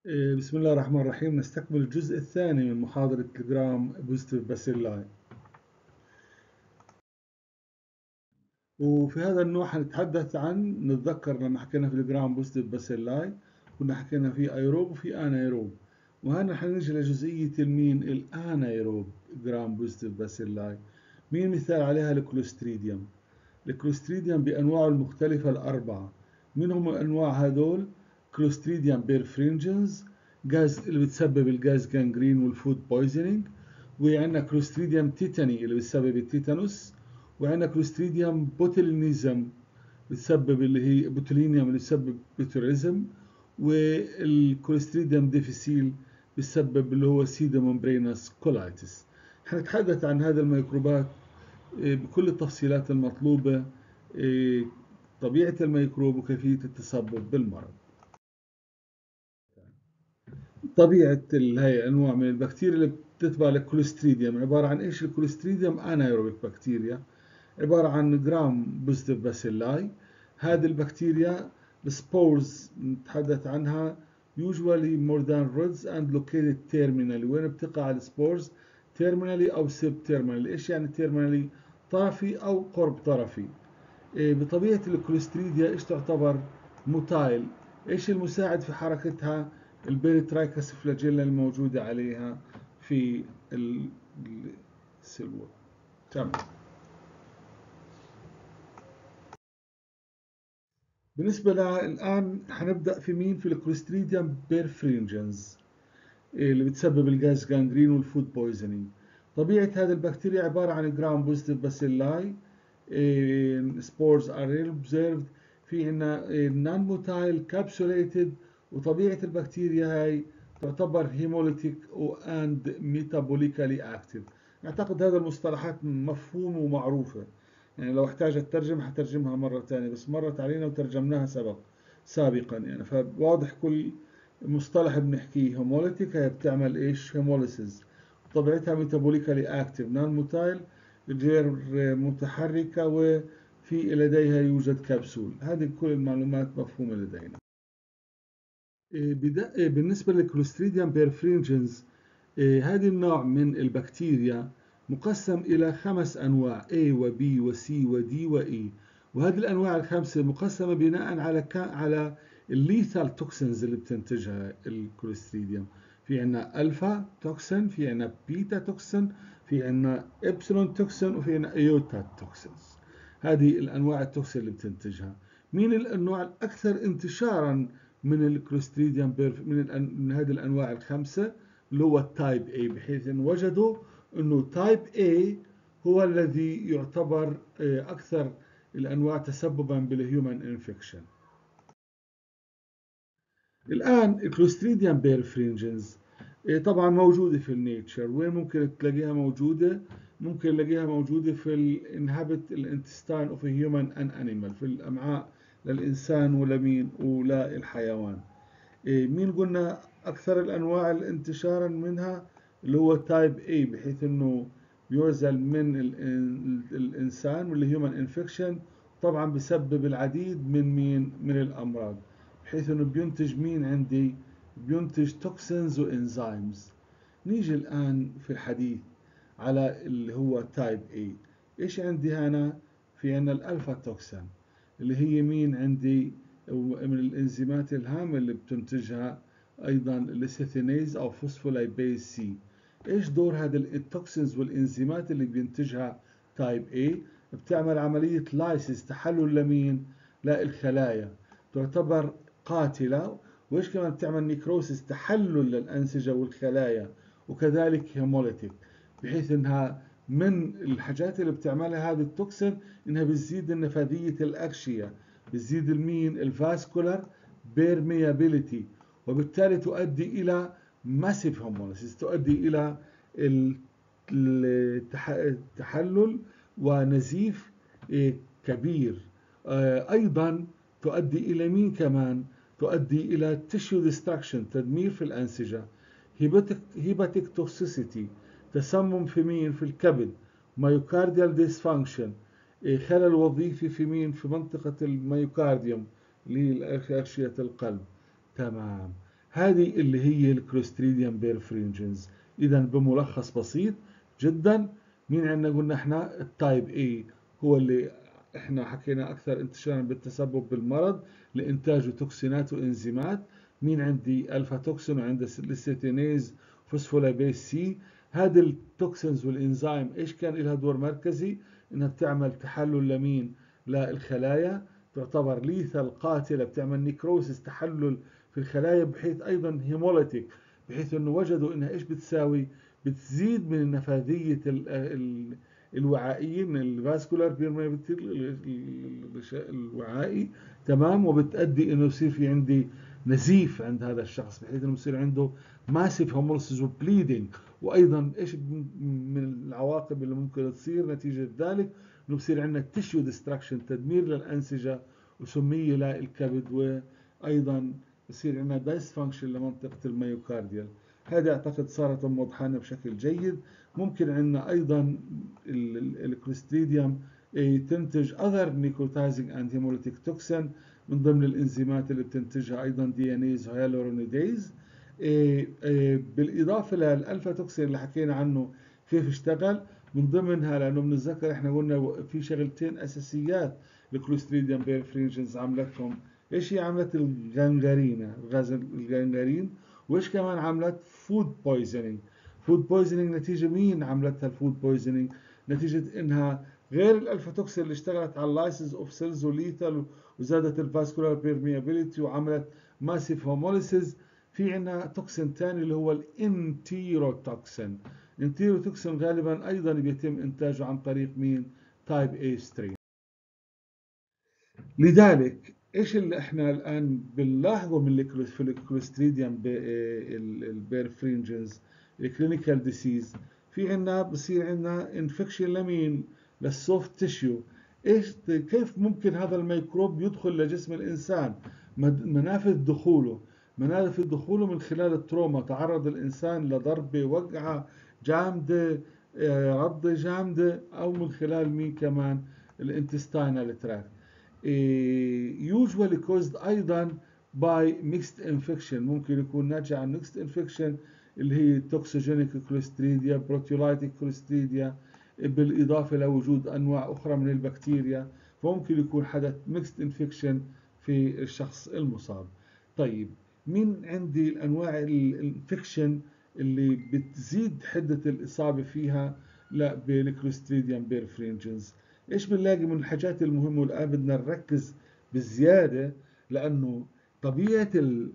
بسم الله الرحمن الرحيم. نستكمل الجزء الثاني من محاضرة الجرام بوزيتيف باسيلاي. وفي هذا النوع حنتحدث عن نتذكر لما حكينا في الجرام بوزيتيف باسيلاي كنا حكينا في ايروب وفي انايروب، وهنا حنيجي لجزئية المين الانايروب جرام بوزيتيف باسيلاي. مين مثال عليها؟ الكلوستريديوم. الكلوستريديوم بانواعه المختلفة الاربعة. مين هم الانواع هذول؟ كلوستريديوم بيرفرنجنز، جاز اللي بتسبب الجاز جانجرين والفود بويزنينج، وعندنا كلوستريديوم تيتاني اللي بتسبب التيتانوس، وعندنا كلوستريديوم بوتولينيزم بتسبب اللي هي بوتولينيوم اللي بتسبب بوتوريزم، والكلوستريديوم ديفيسيل بتسبب اللي هو سيدوممبرينس كولايتس. حنتحدث عن هذه الميكروبات بكل التفصيلات المطلوبة، طبيعة الميكروب وكيفية التسبب بالمرض. طبيعة هي أنواع من البكتيريا اللي بتتبع الكوليستريديوم عبارة عن إيش؟ الكوليستريديوم أنايروبيك بكتيريا، عبارة عن جرام بوزيتيف باسيلاي. هذه البكتيريا السبورز نتحدث عنها usually more than rods and located terminally. وين بتقع السبورز؟ terminally أو subterminally. إيش يعني terminally؟ طرفي أو قرب طرفي. بطبيعة الكوليستريديا إيش تعتبر؟ موتايل. إيش المساعد في حركتها؟ البيريترايكس فلاجيلا الموجودة عليها في السلوى. تمام. بالنسبة الآن حنبدأ في مين؟ في الكوليستريديوم بيرفرنجنز اللي بتسبب الجاز جانجرين والفود بويزنينج. طبيعة هذه البكتيريا عبارة عن جرام بوزيتيف باسيلاي. سبورز ار observed في عنا نون موتايل كابسوليتد، وطبيعة البكتيريا هاي تعتبر هيموليتيك واند ميتابوليكالي اكتف. اعتقد هذا المصطلحات مفهومة ومعروفة، يعني لو احتاجت ترجم حترجمها مرة ثانية، بس مرت علينا وترجمناها سابقا يعني، فواضح كل مصطلح بنحكيه. هيموليتيك هي بتعمل ايش؟ هيموليسيس. طبيعتها ميتابوليكالي اكتف، نون موتايل غير متحركة، وفي لديها يوجد كبسول. هذه كل المعلومات مفهومة لدينا. بالنسبة للكلوستريديوم بيرفرنجنز، هذه النوع من البكتيريا مقسم إلى 5 أنواع A و B و C و D و E. وهذه الأنواع الخمسة مقسمة بناء على الليثال توكسينز اللي بتنتجها الكلوستريديوم. في عنا ألفا توكسين، في عنا بيتا توكسين، في عنا إبسلون توكسين، وفي عنا أيوتا توكسينز. هذه الأنواع التوكسين اللي بتنتجها. مين النوع الأكثر انتشارا من الكلوستريديوم من هذه الأنواع الخمسة؟ اللي هو التايب A، بحيث أن وجدوا أنه تايب A هو الذي يعتبر أكثر الأنواع تسببا بالهيومن انفكشن. الآن الكلوستريديوم بيرفرنجنز طبعا موجودة في النيتشر. وين ممكن تلاقيها موجودة؟ ممكن نلاقيها موجودة في الانهبت الانتستان اوف هيومن ان انيمال، في الأمعاء للإنسان ولمين وللحيوان. مين قلنا أكثر الأنواع انتشارا منها؟ اللي هو تايب A، بحيث أنه يعزل من الإنسان والهيومن انفكشن. طبعا بسبب العديد من الأمراض، بحيث أنه بينتج مين عندي؟ بينتج توكسينز وإنزيمز. نيجي الآن في الحديث على اللي هو تايب A. إيش عندي هنا؟ في عنا الألفا توكسين اللي هي مين عندي؟ من الإنزيمات الهامة اللي بتنتجها أيضا الليسيثينيز أو فوسفولايبيز سي. إيش دور هذه التوكسينز والإنزيمات اللي بينتجها تايب A؟ بتعمل عملية لايسيس، تحلل لمين؟ للخلايا، تعتبر قاتلة. وإيش كمان بتعمل؟ نيكروسيس، تحلل للأنسجة والخلايا، وكذلك هيموليتيك، بحيث إنها من الحاجات اللي بتعملها هذه التوكسين إنها بتزيد النفاذية الأغشية، بتزيد المين؟ الفاسكولار بيرميابيليتي، وبالتالي تؤدي إلى ماسيف هوموليسيس، تؤدي إلى التحلل ونزيف كبير. أيضا تؤدي إلى مين كمان؟ تؤدي إلى تيشو ديستراكشن، تدمير في الأنسجة. هيباتيك توكسيسيتي، تسمم في مين؟ في الكبد. مايوكارديال ديسفانكشن، خلل وظيفي في مين؟ في منطقة الميوكارديوم اللي هي أغشية القلب. تمام. هذه اللي هي الكلوستريديوم بيرفرنجنز. إذا بملخص بسيط جدا، مين عندنا؟ قلنا احنا التايب A هو اللي احنا حكينا أكثر انتشارا بالتسبب بالمرض لإنتاج توكسينات وإنزيمات. مين عندي؟ ألفا توكسين، وعندي ليسيتينيز، فوسفولابيز سي. هذه التوكسينز والإنزيم إيش كان لها دور مركزي؟ إنها بتعمل تحلل لمين؟ للخلايا، تعتبر ليثال قاتلة، بتعمل نيكروسيس، تحلل في الخلايا، بحيث أيضا هيموليتيك، بحيث أنه وجدوا أنها إيش بتساوي؟ بتزيد من نفاذية الوعائية، من الفاسكولار بيرميابيليتي الوعائي، تمام، وبتؤدي انه يصير في عندي نزيف عند هذا الشخص، بحيث انه يصير عنده ماسيف هوموليسيس وبليدنج. وايضا ايش من العواقب اللي ممكن تصير نتيجة ذلك؟ انه بصير عندنا تيشيو ديستراكشن، تدمير للانسجة وسمية للكبد، وايضا بصير عندنا دايسفانكشن لمنطقة الميوكارديال. هذا اعتقد صارت موضحة لنا بشكل جيد. ممكن عندنا ايضا الكلوستريديوم تنتج other necrotizing and hemolytic toxin من ضمن الانزيمات اللي بتنتجها ايضا ديانيز هيالورونيديز. بالاضافه للالفا توكسين اللي حكينا عنه كيف اشتغل، من ضمنها لانه بنتذكر احنا قلنا في شغلتين اساسيات الكلوستريديوم بيرفرنجنز عملتهم. ايش هي؟ عملت الجنجرينا، غاز الجنجرين. وايش كمان عملت؟ فود بويزنينج. فود بويزنينج نتيجة مين عملتها الفود بويزنينج؟ نتيجة انها غير الالفا توكسين اللي اشتغلت على اللايسز اوف سيلز وليثال، وزادت الفاسكولار بيرميابيليتي، وعملت ماسيف هوموليسيس. في عندنا توكسين ثاني اللي هو الانتيروتوكسين. الانتيروتوكسين غالبا ايضا بيتم انتاجه عن طريق مين؟ تايب A سترين. لذلك ايش اللي احنا الان بنلاحظه من في الكلوستريديوم البيرفرنجنز الكلينيكال ديسيز؟ في عندنا بصير عندنا انفكشن لمين؟ للسوفت تيشيو. ايش كيف ممكن هذا الميكروب يدخل لجسم الانسان؟ منافذ دخوله من خلال التروما، تعرض الانسان لضربه، وقعه جامده، رضه جامده، او من خلال مين كمان؟ الانتستينال تراكت. usually caused أيضا by mixed infection. ممكن يكون ناتج عن mixed infection اللي هي toxogenic clostridia، proteolytic clostridia، بالإضافة لوجود أنواع أخرى من البكتيريا. فممكن يكون حدث mixed infection في الشخص المصاب. طيب، مين عندي الأنواع الانفكشن اللي بتزيد حدة الإصابة فيها؟ لا، بالكلوستريديوم بيرفرنجنز. ايش بنلاقي من الحاجات المهمة؟ والآن بدنا نركز بزيادة، لأنه طبيعة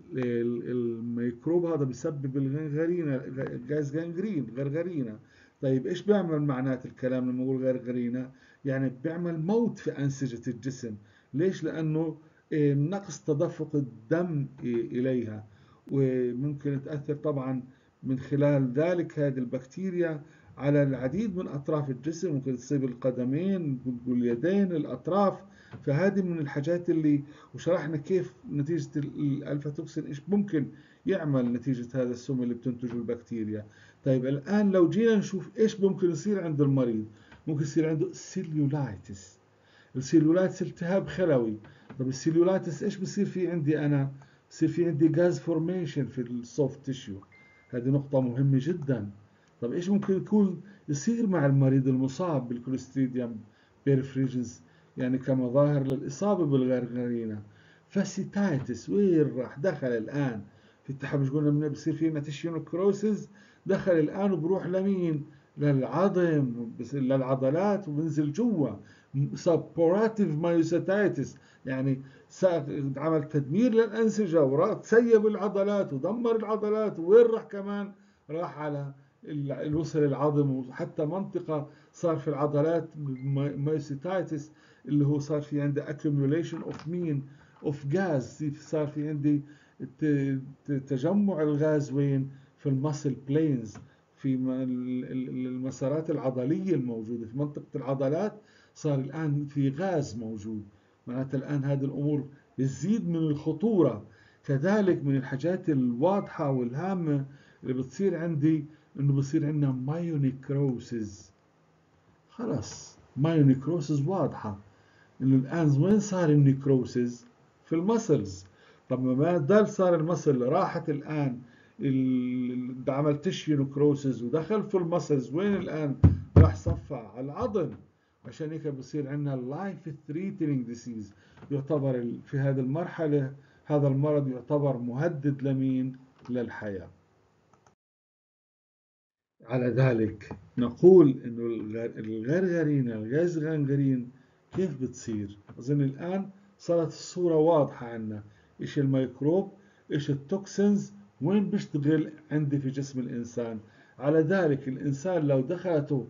الميكروب هذا بيسبب الغرغرينة، غاز غرغرينة. طيب ايش بيعمل معنات الكلام لما نقول غرغرينة؟ يعني بيعمل موت في أنسجة الجسم. ليش؟ لأنه نقص تدفق الدم إليها، وممكن تأثر طبعا من خلال ذلك هذه البكتيريا على العديد من أطراف الجسم. ممكن تصيب القدمين واليدين، الأطراف. فهذه من الحاجات اللي، وشرحنا كيف نتيجة الألفا توكسين إيش ممكن يعمل نتيجة هذا السم اللي بتنتجه البكتيريا. طيب الآن لو جينا نشوف إيش ممكن يصير عند المريض، ممكن يصير عنده سيليولايتس. السيلولايتس التهاب خلوي. طب السيلولايتس إيش بصير في عندي أنا؟ بصير في عندي غاز فورميشن في السوفت تيشيو. هذه نقطة مهمة جدا. طب ايش ممكن يكون يصير مع المريض المصاب بالكلوستريديوم بيرفرنجنز يعني كمظاهر للإصابة بالغرغرينة؟ فاسيتايتس. وين راح؟ دخل الآن في التحمش. قلنا من بصير فينا تيشيونوكروسز، دخل الآن وبروح لمين؟ للعظم، للعضلات، وبنزل جوا. سبوراتيف مايوسيتايتس، يعني عمل تدمير للأنسجة وسيب العضلات ودمر العضلات. وين راح كمان؟ راح على الوصل العظم، وحتى منطقة صار في العضلات مايوسيتايتس اللي هو صار في عنده accumulation of مين؟ of gas. صار في عندي تجمع الغاز وين؟ في المسل بلينز، في المسارات العضلية الموجودة في منطقة العضلات. صار الآن في غاز موجود، معناتها الآن هذه الأمور بتزيد من الخطورة. كذلك من الحاجات الواضحة والهامة اللي بتصير عندي انه بصير عندنا مايونيكروسز. خلاص، مايونيكروسز واضحة انه الان وين صار النيكروسز؟ في المسلز. طب ما دام صار المصل راحت الآن عمل تشيو نكروسز ودخل في المسلز، وين الآن راح صفى على العظم. عشان هيك بصير عندنا لايف ثريتنينج ديسيز. يعتبر في هذه المرحلة هذا المرض يعتبر مهدد لمين؟ للحياة. على ذلك نقول انه الغرغرينة الغاز غنغرين كيف بتصير؟ اظن الان صارت الصورة واضحة عنا. ايش الميكروب، ايش التوكسينز، وين بيشتغل عندي في جسم الانسان. على ذلك الانسان لو دخلته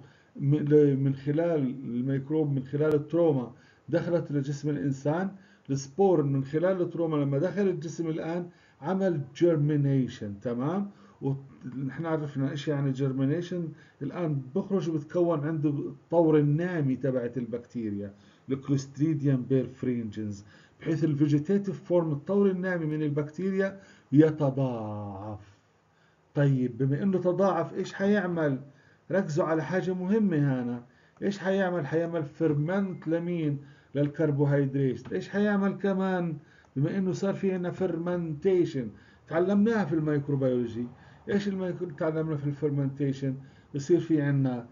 من خلال الميكروب، من خلال التروما دخلت لجسم الانسان، السبور من خلال التروما لما دخل الجسم الان عمل جيرمينيشن، تمام. ونحن عرفنا ايش يعني جيرمينيشن. الان بخرج وبتكون عنده الطور النامي تبعت البكتيريا، الكلوستريديوم بيرفرينجنز، بحيث الفيجيتيف فورم الطور النامي من البكتيريا يتضاعف. طيب بما انه تضاعف ايش حيعمل؟ ركزوا على حاجة مهمة هنا. ايش حيعمل؟ حيعمل فرمنت لمين؟ للكربوهيدرات. ايش حيعمل كمان؟ بما انه صار في عندنا فرمنتيشن، تعلمناها في الميكروبيولوجي. ايش تعلمنا في الفرمنتيشن؟ بصير في عندنا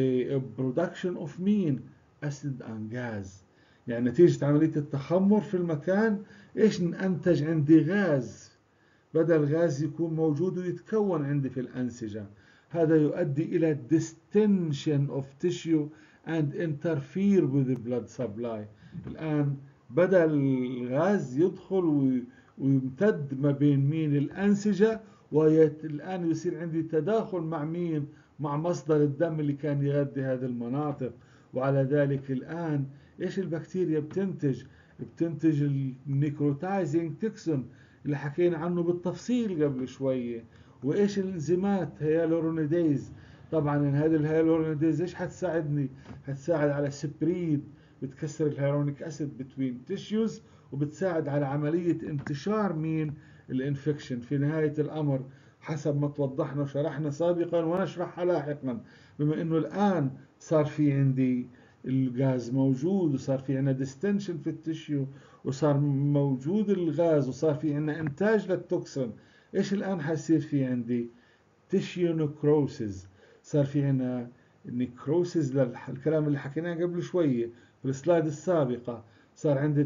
برودكشن اوف مين؟ اسيد ان غاز. يعني نتيجة عملية التخمر في المكان ايش ننتج عندي؟ غاز. بدل غاز يكون موجود ويتكون عندي في الأنسجة. هذا يؤدي إلى distension of tissue and interfere with the blood supply. الآن بدل الغاز يدخل ويمتد ما بين مين؟ الأنسجة، والآن يصير عندي تداخل مع مين؟ مع مصدر الدم اللي كان يغذي هذه المناطق. وعلى ذلك الآن إيش البكتيريا بتنتج؟ بتنتج النيكروتايزنج تكسون اللي حكينا عنه بالتفصيل قبل شوية. وإيش الإنزيمات؟ هيالورونيديز. طبعا هذه الهيالورونيديز إيش حتساعدني؟ حتساعد على سبريد، بتكسر الهيالورونيك أسيد بتوين تيشيوز، وبتساعد على عملية انتشار مين؟ الانفكشن. في نهاية الأمر حسب ما توضحنا وشرحنا سابقا ونشرحها لاحقا، بما انه الآن صار في عندي الغاز موجود، وصار في عندنا ديستنشن في التشيو، وصار موجود الغاز، وصار في عندنا انتاج للتوكسين. ايش الان حيصير في عندي؟ تشيو نكروسز. صار في عندنا نكروسز للكلام اللي حكيناه قبل شويه في السلايد السابقه. صار عندي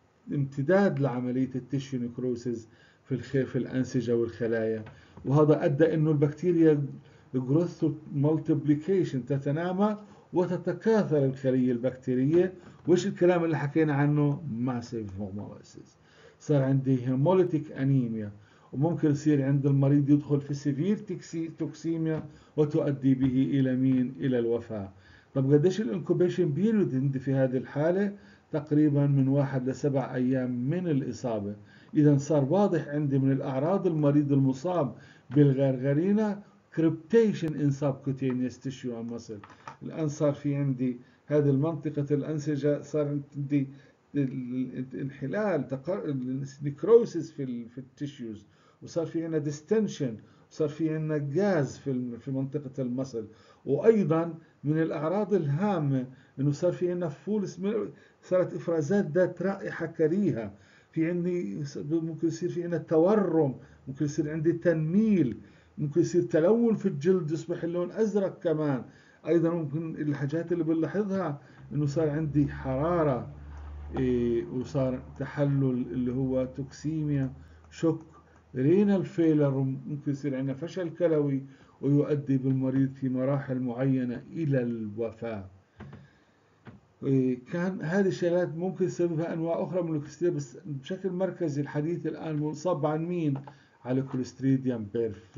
امتداد لعمليه التشيو نكروسز في الانسجه والخلايا. وهذا ادى انه البكتيريا جروث مالتيبليكيشن تتنامى وتتكاثر الخليه البكتيريه. وش الكلام اللي حكينا عنه؟ ماسيف هوموليسيس. صار عندي هيموليتيك انيميا، وممكن يصير عند المريض يدخل في سيفير توكسيميا وتؤدي به الى مين؟ الى الوفاه. طب قديش الانكوبيشن بيريود عندي في هذه الحاله؟ تقريبا من 1 ل7 ايام من الاصابه. اذا صار واضح عندي من الاعراض المريض المصاب بالغرغرينة كريبتيشن ان سبكوتينيوس تيشيو اند ماسل. الان صار في عندي هذه المنطقة الأنسجة، صار عندي انحلال نيكروسيس في التيشيوز، وصار في عندنا ديستنشن، وصار في عندنا غاز في منطقة المصل. وأيضا من الأعراض الهامة إنه صار في عندنا صارت إفرازات ذات رائحة كريهة. في عندي ممكن يصير في عندنا تورم، ممكن يصير عندي تنميل، ممكن يصير تلون في الجلد يصبح اللون أزرق كمان. ايضا ممكن الحاجات اللي بنلاحظها انه صار عندي حرارة، وصار تحلل اللي هو توكسيميا، شوك، رينال فيلر، ممكن يصير عندنا فشل كلوي ويؤدي بالمريض في مراحل معينة الى الوفاة. كان هذه الشغلات ممكن يسببها انواع اخرى من الكوليسترول، بس بشكل مركزي الحديث الان منصب عن مين؟ على كوليستريديوم بيرفكت.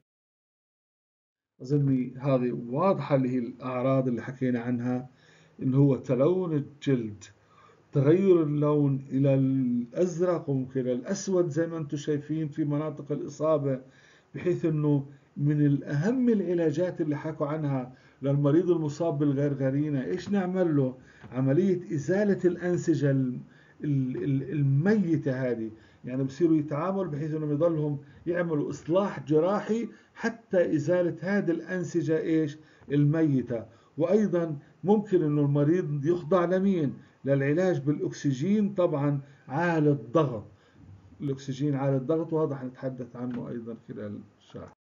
أظن هذه واضحة اللي هي الأعراض اللي حكينا عنها، اللي هو تلون الجلد، تغير اللون إلى الأزرق وممكن إلى الأسود زي ما أنتم شايفين في مناطق الإصابة. بحيث أنه من الأهم العلاجات اللي حكوا عنها للمريض المصاب بالغرغرينة إيش نعمل له؟ عملية إزالة الأنسجة الميتة هذه. يعني بصيروا يتعاملوا بحيث أنهم يضلهم يعملوا إصلاح جراحي حتى إزالة هذه الأنسجة إيش؟ الميتة. وأيضا ممكن أنه المريض يخضع لمين؟ للعلاج بالأكسجين طبعا عالي الضغط. الأكسجين عالي الضغط، وهذا حنتحدث عنه أيضا خلال الشرح.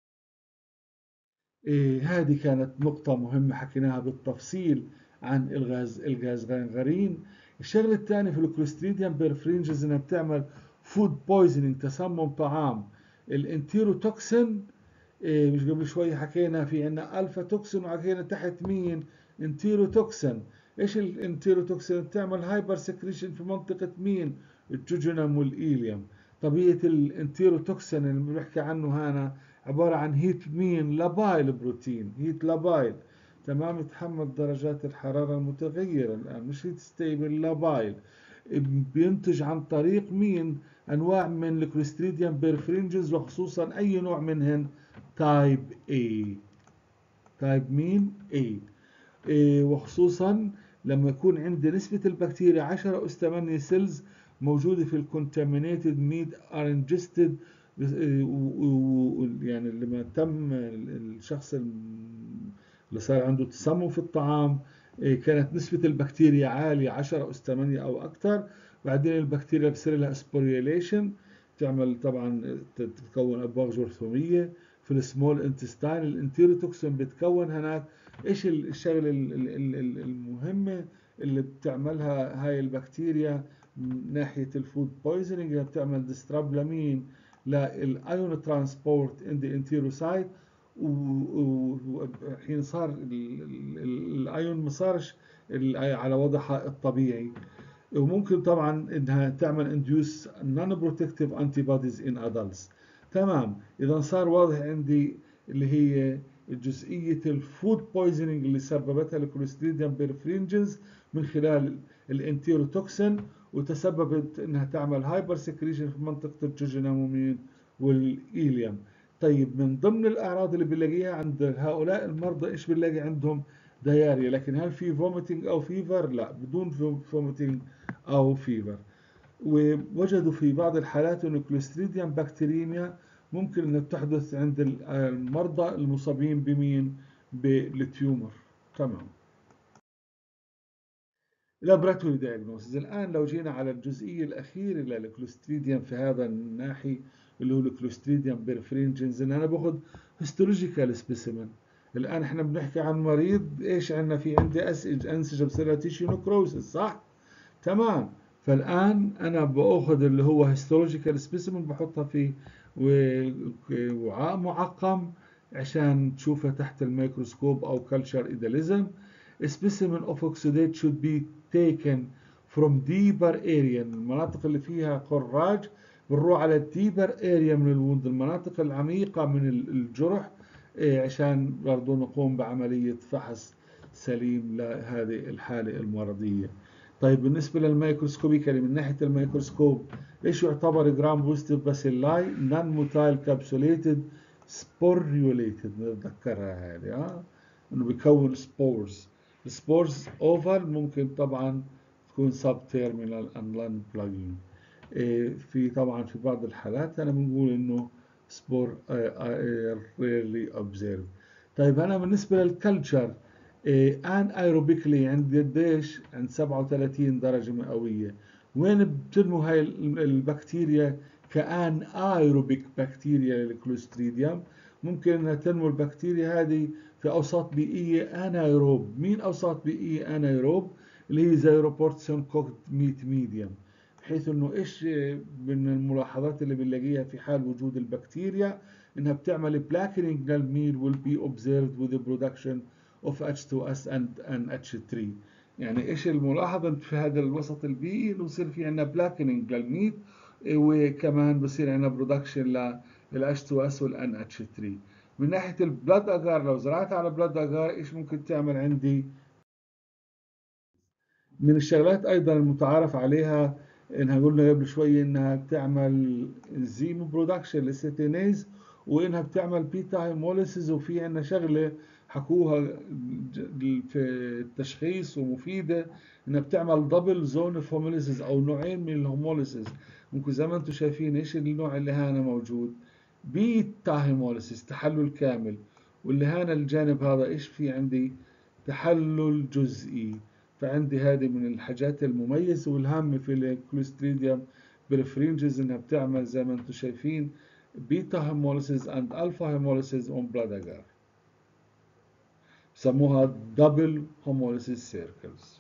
هذه كانت نقطة مهمة حكيناها بالتفصيل عن الغاز غنغرين. الشغلة الثانية في الكلوستريديم بيرفرينجز انها بتعمل فود بويزنينج، تسمم طعام. الانتيروتوكسين، مش قبل شوي حكينا في عندنا الفا توكسين وحكينا تحت مين؟ انتيروتوكسين. ايش الانتيروتوكسين؟ بتعمل هايبر سكريشن في منطقة مين؟ الجوجينم والإيليوم. طبيعة الانتيروتوكسين اللي بنحكي عنه هنا عبارة عن هيت مين؟ لابايل بروتين، هيت لابايل. تمام، يتحمل درجات الحرارة المتغيرة الآن، مش هيت ستيبل، لابايل. بينتج عن طريق مين؟ أنواع من الكلوستريديم بيرفرينجز، وخصوصا أي نوع منهن؟ تايب A. تايب مين؟ A. وخصوصا لما يكون عندي نسبة البكتيريا 10 أس 8 سيلز موجودة في الكونتامينيتد ميد ار انجستد. يعني لما تم الشخص اللي صار عنده تسمم في الطعام، كانت نسبة البكتيريا عالية 10 أس 8 أو أكثر. بعدين البكتيريا بصير لها سبوريوليشن، تعمل طبعا تتكون أبواق جرثومية في السمول انتستاين. الانتيروتوكسين بتكون هناك. ايش الشغله المهمه اللي بتعملها هاي البكتيريا من ناحيه الفود بويزنينج؟ بتعمل ديستراب لمين؟ للايون ترانسبورت ان ذا انتيروسايت. وحين صار الايون ما صارش على وضعها الطبيعي. وممكن طبعا انها تعمل induce non-protective antibodies in adults. تمام، اذا صار واضح عندي اللي هي جزئية الفود بويزنينج اللي سببتها الكلوستريديم بيرفرينجنز من خلال الانتيروتوكسين، وتسببت انها تعمل هايبر سكريشن في منطقة الجوجينومين والإيليوم. طيب، من ضمن الأعراض اللي بنلاقيها عند هؤلاء المرضى إيش بنلاقي عندهم؟ دياريا. لكن هل في فوميتنج أو فيفر؟ لا، بدون فوميتنج أو فيفر. ووجدوا في بعض الحالات أن الكلوستريديم بكتيريميا ممكن أن تحدث عند المرضى المصابين بمين؟ بالتيومر. تمام. لابراتوري دايجنوستس. الآن لو جينا على الجزئية الأخيرة للكلوستريديم في هذا الناحي اللي هو الكلوستريديم بيرفرينجنز، إن أنا باخذ هيستولوجيكال سبيسيمن. الآن إحنا بنحكي عن مريض إيش عندنا؟ في عندي أنسجة بصير تيشي نكروسس، صح؟ تمام. فالآن أنا بأخذ اللي هو هيستولوجيكال سبيسيمن، بحطها في وعاء معقم عشان تشوفها تحت الميكروسكوب أو كلتشر إيداليزم. A specimen of oxidate should be taken from deeper area، المناطق اللي فيها خراج بنروح على الديبر اريا من الوند، المناطق العميقة من الجرح، عشان برضو نقوم بعملية فحص سليم لهذه الحالة المرضية. طيب، بالنسبة للميكروسكوبيكالي من ناحية الميكروسكوب ايش يعتبر جرام بوزيتيف باسيلاي؟ نون موتايل كابسوليتد سبوريوليتد، نتذكرها هذه انه بيكون سبورز. السبورز اوفر، ممكن طبعا تكون سب تيرمينال ان لان بلاجين. في طبعا في بعض الحالات انا بنقول انه سبور ريرلي اوبزيرف. طيب، انا بالنسبه للكلتشر ان ايروبيكلي عند قديش؟ عند 37 درجه مئويه. وين بتنمو هاي البكتيريا كأن ايروبيك بكتيريا للكلوستريديوم؟ ممكن انها تنمو البكتيريا هذه في اوساط بيئيه انايروب. مين اوساط بيئيه انايروب؟ اللي هي زي روبورتسون كوكت ميت ميديوم. بحيث انه ايش من الملاحظات اللي بنلاقيها في حال وجود البكتيريا؟ انها بتعمل بلاكينج للميل will be observed with the production of H2S and H3. يعني ايش الملاحظة في هذا الوسط البيئي؟ انه بصير في عندنا بلاكينج للميت، وكمان بصير عندنا برودكشن لل H2S وال NH3. من ناحية البلاد اجار، لو زرعت على بلاد اجار ايش ممكن تعمل عندي؟ من الشغلات ايضا المتعارف عليها انها قلنا قبل شويه انها بتعمل زيم برودكشن للسيتينيز، وانها بتعمل بيتا هيموليسيس. وفي عندنا شغله حكوها في التشخيص ومفيده، انها بتعمل دبل زون اوف هوموليسيس او نوعين من الهوموليسيس. ممكن زي ما انتم شايفين ايش النوع اللي هنا موجود؟ بيتا هيموليسيس، تحلل كامل. واللي هنا الجانب هذا ايش في عندي؟ تحلل جزئي. فعندي هذه من الحاجات المميزة والهامة في الكلوستريديوم بريفرينجز انها بتعمل زي ما انتم شايفين بيتا هيموليسيس اند الفا هيموليسيس اون بلاد اجار، سموها دبل هيموليسيس سيركلز.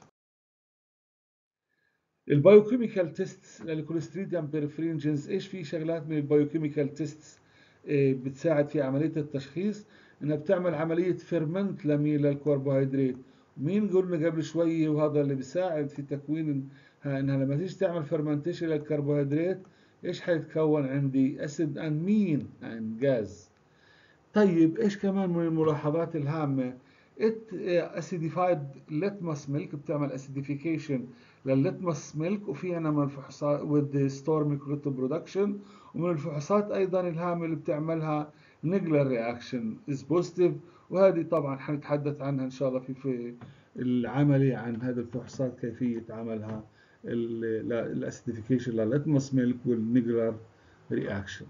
البايوكيميكال تيست للكوليستريديوم بيرفرينجنز، ايش في شغلات من البايوكيميكال تيست بتساعد في عمليه التشخيص؟ انها بتعمل عمليه فيرمنت للكربوهيدرات. مين قلنا قبل شويه وهذا اللي بيساعد في تكوين انها لما تيجي تعمل فيرمنتيشن للكربوهيدرات ايش حيتكون عندي؟ اسيد امين عن غاز. طيب ايش كمان من الملاحظات الهامة؟ اسيديفايد ليتمس ميلك، بتعمل اسيديفيكيشن للليتمس ميلك، وفي عنا من الفحوصات with ستور ميكروتو برودكشن، ومن الفحوصات ايضا الهامة اللي بتعملها نيجلر رياكشن از بوزيتيف، وهذه طبعا حنتحدث عنها ان شاء الله في العملي عن هذه الفحوصات كيفية عملها الاسيديفيكيشن للليتمس ميلك والنيجلر رياكشن.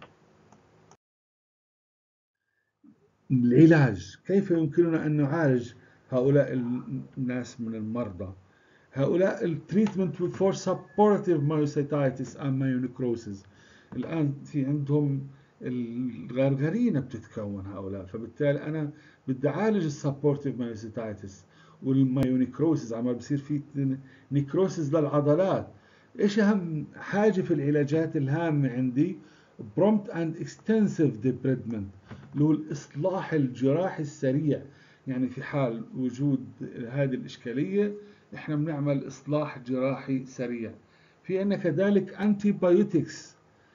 العلاج، كيف يمكننا أن نعالج هؤلاء الناس من المرضى؟ هؤلاء التريتمنت فور سبورتيف مايوسيتايتس أم مايونيكروسيس، الآن في عندهم الغرغرينة بتتكون هؤلاء، فبالتالي أنا بدي أعالج السبورتيف مايوسيتايتس والمايونيكروسيس، عمال بصير في نيكروسيس للعضلات. إيش أهم حاجة في العلاجات الهامة عندي؟ prompt and extensive debridement، اللي هو الإصلاح الجراحي السريع. يعني في حال وجود هذه الإشكالية إحنا بنعمل إصلاح جراحي سريع. في عندنا كذلك antibiotics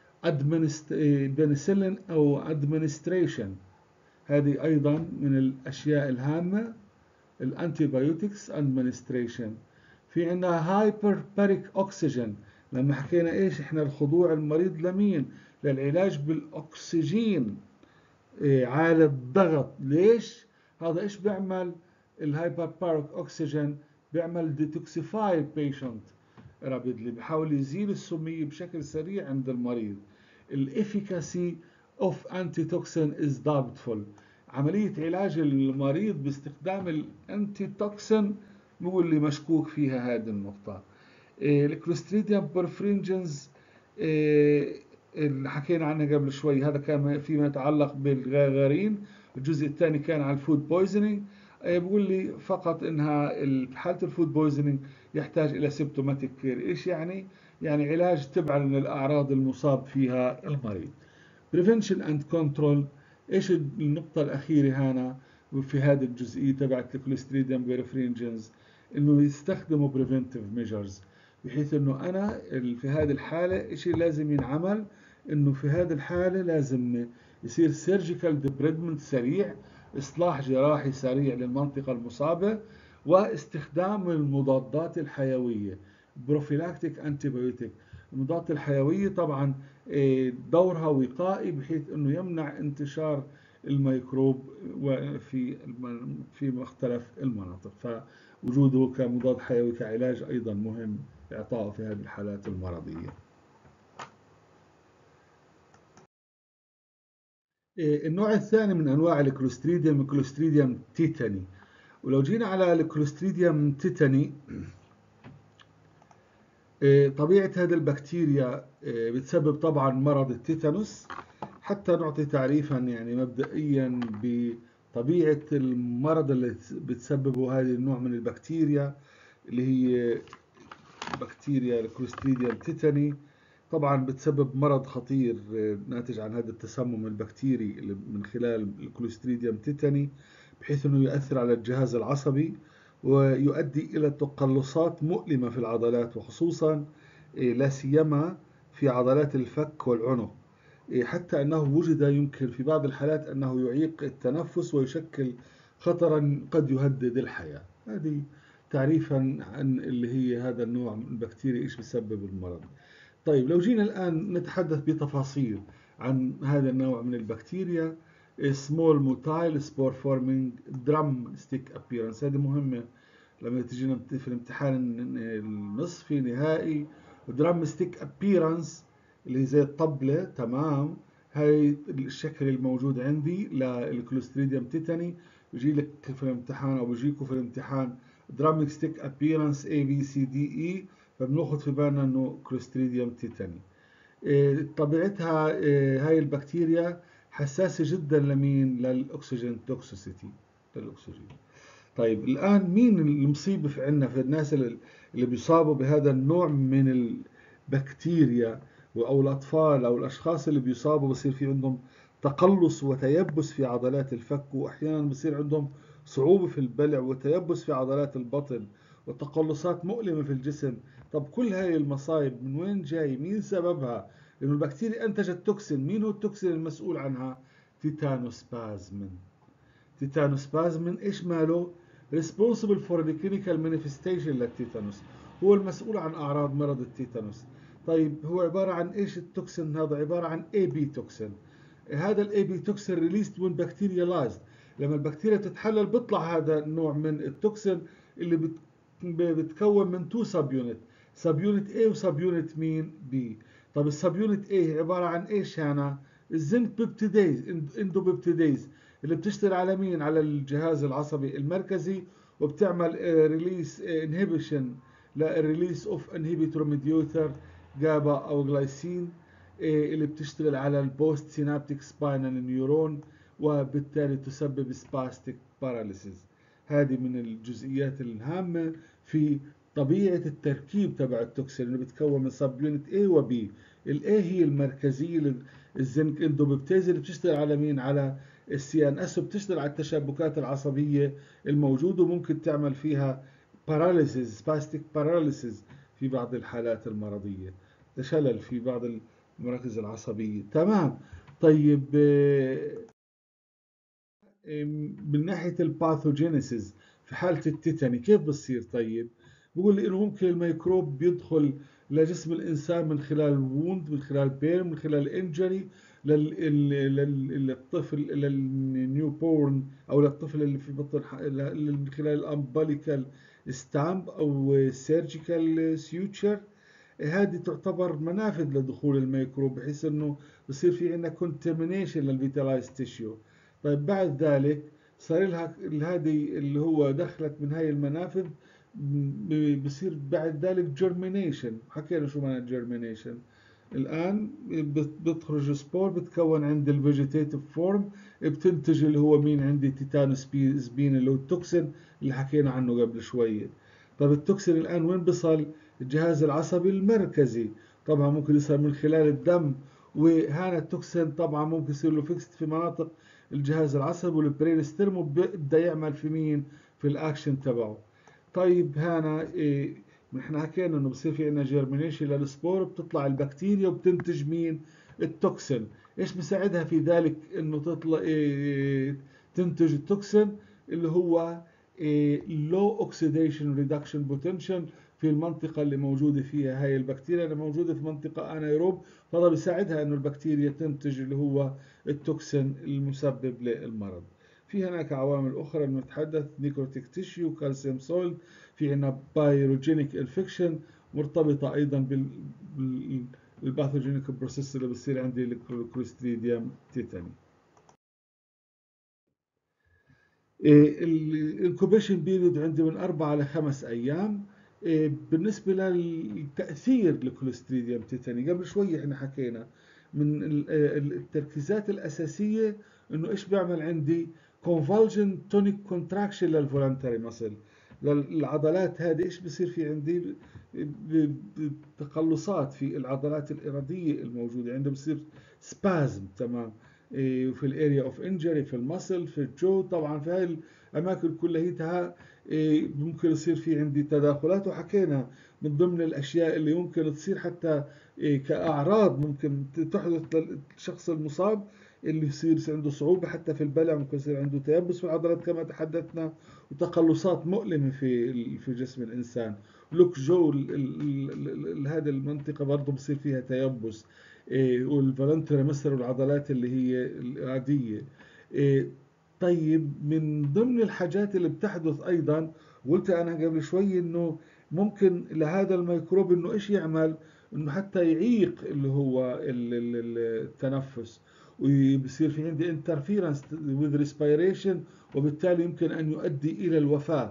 بنسلين أو administration، هذه أيضا من الأشياء الهامة، الانتيبيوتكس administration. في عندنا هايبرباريك أكسجين، لما حكينا إيش إحنا الخضوع المريض لمين؟ للعلاج بالأكسجين عالي الضغط. ليش؟ هذا إيش بيعمل الهايبرباريك أكسجين؟ بيعمل detoxify patient rapidly، بحاول يزيل السمية بشكل سريع عند المريض. الافيكاسي of antitoxin is doubtful، عملية علاج المريض باستخدام الانتي توكسين بقول لي مشكوك فيها هذه النقطة. الكلوستريديوم بيرفرينجنز اللي حكينا عنها قبل شوي، هذا كان فيما يتعلق بالغرغرين. الجزء الثاني كان على الفود بويزنينج، بقول لي فقط انها حالة الفود بويزنينج يحتاج الى سيمتوماتيك كير. ايش يعني؟ يعني علاج تبعا للاعراض المصاب فيها المريض. prevention and control، ايش النقطة الأخيرة هنا في هذه الجزئية تبعت الكوليستريديوم بيرفرينجنز؟ انه يستخدموا preventive measures، بحيث انه انا في هذه الحالة ايش لازم ينعمل؟ انه في هذه الحالة لازم يصير سيرجيكال ديبريدمنت سريع، اصلاح جراحي سريع للمنطقة المصابة، واستخدام المضادات الحيوية بروفيلاكتيك انتيبيوتيك. المضادات الحيوية طبعا دورها وقائي بحيث انه يمنع انتشار الميكروب في مختلف المناطق، فوجوده كمضاد حيوي كعلاج ايضا مهم اعطائه في هذه الحالات المرضية. النوع الثاني من انواع الكلوستريديوم الكلوستريديوم تيتاني. ولو جينا على الكلوستريديوم تيتاني، طبيعة هذه البكتيريا بتسبب طبعا مرض التيتانوس. حتى نعطي تعريفا يعني مبدئيا بطبيعة المرض اللي بتسببه هذه النوع من البكتيريا، اللي هي بكتيريا الكلوستريديوم تيتاني. طبعا بتسبب مرض خطير ناتج عن هذا التسمم البكتيري اللي من خلال الكلوستريديوم تيتاني، بحيث انه يؤثر على الجهاز العصبي ويؤدي الى تقلصات مؤلمة في العضلات، وخصوصا لا سيما في عضلات الفك والعنق، حتى أنه وجد يمكن في بعض الحالات أنه يعيق التنفس ويشكل خطرا قد يهدد الحياة. هذه تعريفا عن اللي هي هذا النوع من البكتيريا إيش بيسبب المرض. طيب لو جينا الآن نتحدث بتفاصيل عن هذا النوع من البكتيريا، small motile spore forming drum stick appearance، هذه مهمة لما تجينا في الامتحان النصفي نهائي. drum stick appearance اللي هي زي الطبلة، تمام. هاي الشكل الموجود عندي للكلوستريديوم تيتاني، بيجي لك في الامتحان او بيجيكم في الامتحان drum stick appearance A B C D E، فبناخذ في بالنا انه كلوستريديوم تيتاني. طبيعتها هاي البكتيريا حساسة جدا لمين؟ للأكسجين توكسيسيتي، للأكسجين. طيب الآن مين المصيبة في عنا في الناس اللي بيصابوا بهذا النوع من البكتيريا، أو الأطفال أو الأشخاص اللي بيصابوا بصير في عندهم تقلص وتيبس في عضلات الفك، وأحيانا بصير عندهم صعوبة في البلع وتيبس في عضلات البطن وتقلصات مؤلمة في الجسم. طب كل هاي المصايب من وين جاي؟ مين سببها؟ لأنه البكتيريا أنتجت توكسين. مين هو التوكسين المسؤول عنها؟ تيتانوسبازمين. تيتانوسبازمين إيش ماله؟ responsible for the clinical manifestation للتيتانوس، هو المسؤول عن أعراض مرض التيتانوس. طيب هو عبارة عن إيش التوكسين هذا؟ عبارة عن AB توكسين. هذا الاي بي توكسين ريليست when bacterialized، لما البكتيريا تتحلل بيطلع هذا النوع من التوكسين اللي بتكون من تو سب يونت، سب يونت A وسب يونت مين؟ B. طب السب يونت A عبارة عن ايش هنا؟ الزنك بيبتيديز، اندو بيبتيديز، اللي بتشتغل على مين؟ على الجهاز العصبي المركزي، وبتعمل ريليس انهبيشن للريليس اوف انهبيتور ميديوتر جابا او جلايسين، اللي بتشتغل على البوست سينابتيك سباينال نيورون، وبالتالي تسبب سباستيك باراليسيس. هذه من الجزئيات الهامة في طبيعة التركيب تبع التوكسين، اللي بتكون من سب يونت A و B. ال A هي المركزية، الزنك اندوبيبتيز، اللي بتشتغل على مين؟ على السي ان اس، وبتشتغل على التشابكات العصبية الموجودة، وممكن تعمل فيها باراليسيس، سباستيك باراليسيس في بعض الحالات المرضية، شلل في بعض المراكز العصبية. تمام. طيب من ناحية الباثوجينيسيس في حالة التيتاني كيف بتصير؟ طيب بقول لي إنه ممكن الميكروب بيدخل لجسم الإنسان من خلال ووند، من خلال بيرن، من خلال انجري للطفل، للنيو بورن، أو للطفل اللي في بطن من خلال الأمبليكال ستامب أو سيرجيكال سيوتشر. هذه تعتبر منافذ لدخول الميكروب، بحيث انه بصير في عندنا كونتامينيشن للفيتالايز تيشيو. طيب بعد ذلك صار لها هذه اللي هو دخلت من هاي المنافذ، بصير بعد ذلك جيرمينيشن. حكينا شو معنى جيرمينيشن. الآن بتخرج سبور، بتكون عند الفيجيتيتيف فورم، بتنتج اللي هو مين عندي؟ تيتانوس سبين، اللي هو التوكسين اللي حكينا عنه قبل شوية. طب التوكسين الآن وين بصل؟ الجهاز العصبي المركزي، طبعا ممكن يصير من خلال الدم، وهذا التوكسين طبعا ممكن يصير له فيكست في مناطق الجهاز العصبي والبرين ستيرم، وبيبدا يعمل في مين؟ في الاكشن تبعه. طيب هنا نحن حكينا انه بصير في عندنا جيرمينيشن للسبور، بتطلع البكتيريا وبتنتج مين؟ التوكسين. ايش بيساعدها في ذلك انه تطلع تنتج التوكسين؟ اللي هو low oxidation reduction potential في المنطقة اللي موجودة فيها هاي البكتيريا، اللي موجودة في منطقة انايروب، فهذا بيساعدها انه البكتيريا تنتج اللي هو التوكسين المسبب للمرض. في هناك عوامل اخرى بنتحدث، نيكروتيك تيشيو، كالسيوم سولت، في عندنا بايروجينيك انفكشن مرتبطة ايضا بالباثوجينيك بروسيس اللي بتصير عندي الكلوستريديوم تيتاني. الانكوبيشن بيريود عندي من 4 ل 5 أيام. بالنسبة للتأثير الكوليستريديوم تيتاني، قبل شوي احنا حكينا من التركيزات الأساسية إنه إيش بيعمل عندي؟ convulsion tonic contraction للفولنتري ماسل، للعضلات هذه. إيش بصير في عندي؟ تقلصات في العضلات الإرادية الموجودة عنده، بصير سبازم. تمام. وفي الاريا اوف انجري، في المسل، في الجو، طبعا في هاي الاماكن كلها ممكن يصير في عندي تداخلات. وحكينا من ضمن الاشياء اللي ممكن تصير حتى كاعراض ممكن تحدث للشخص المصاب، اللي يصير عنده صعوبة حتى في البلع، ممكن يصير عنده تيبس في العضلات كما تحدثنا، وتقلصات مؤلمة في جسم الإنسان. لوك جو هذه المنطقة برضه بصير فيها تيبس. والفالنتري مثل العضلات اللي هي العادية. طيب من ضمن الحاجات اللي بتحدث أيضا، قلت أنا قبل شوي إنه ممكن لهذا الميكروب إنه إيش يعمل؟ إنه حتى يعيق اللي هو التنفس، وبصير في عندي interference with respiration، وبالتالي يمكن أن يؤدي إلى الوفاة.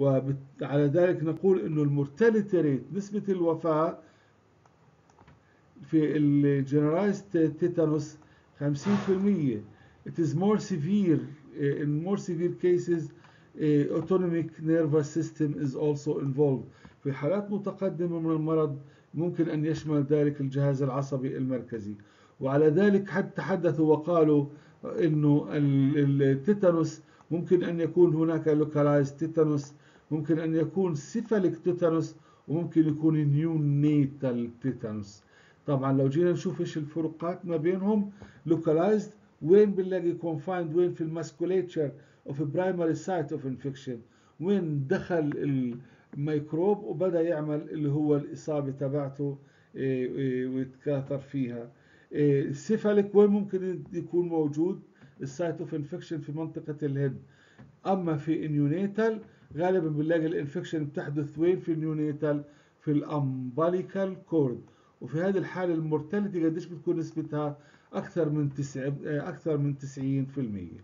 وعلى ذلك نقول إنه المورتاليتي ريت، نسبة الوفاة في ال generalized tetanus 50%. It is more severe in more severe cases. Autonomic nervous system is also involved. في حالات متقدمة من المرض ممكن أن يشمل ذلك الجهاز العصبي المركزي. وعلى ذلك حتى تحدثوا وقالوا إنه التيتانوس ممكن أن يكون هناك localized تيتانوس، ممكن أن يكون سيفاليك تيتانوس، وممكن يكون نيونيتال تيتانوس. طبعا لو جينا نشوف ايش الفروقات ما بينهم، localized وين بنلاقي confined، وين في الماسكوليتشر of a primary site of infection، وين دخل الميكروب وبدأ يعمل اللي هو الإصابة تبعته ويتكاثر فيها. السيفاليك وين ممكن يكون موجود؟ السايت اوف انفكشن في منطقة الهيد. اما في النيونيتال غالبا بنلاقي الانفكشن بتحدث وين في النيونيتال؟ في الامباليكال كورد. وفي هذه الحالة المورتاليتي قديش بتكون نسبتها؟ اكثر من 90%.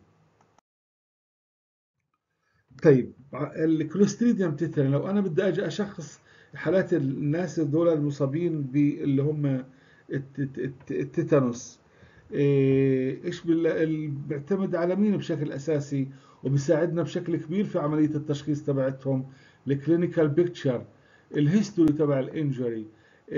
طيب الكلوستريديوم تيتاني، لو انا بدي اجي اشخص حالات الناس دول المصابين باللي هم التيتانوس، ايش بيعتمد على مين بشكل اساسي وبيساعدنا بشكل كبير في عمليه التشخيص تبعتهم؟ الكلينيكال بيكتشر، الهيستوري تبع الانجري،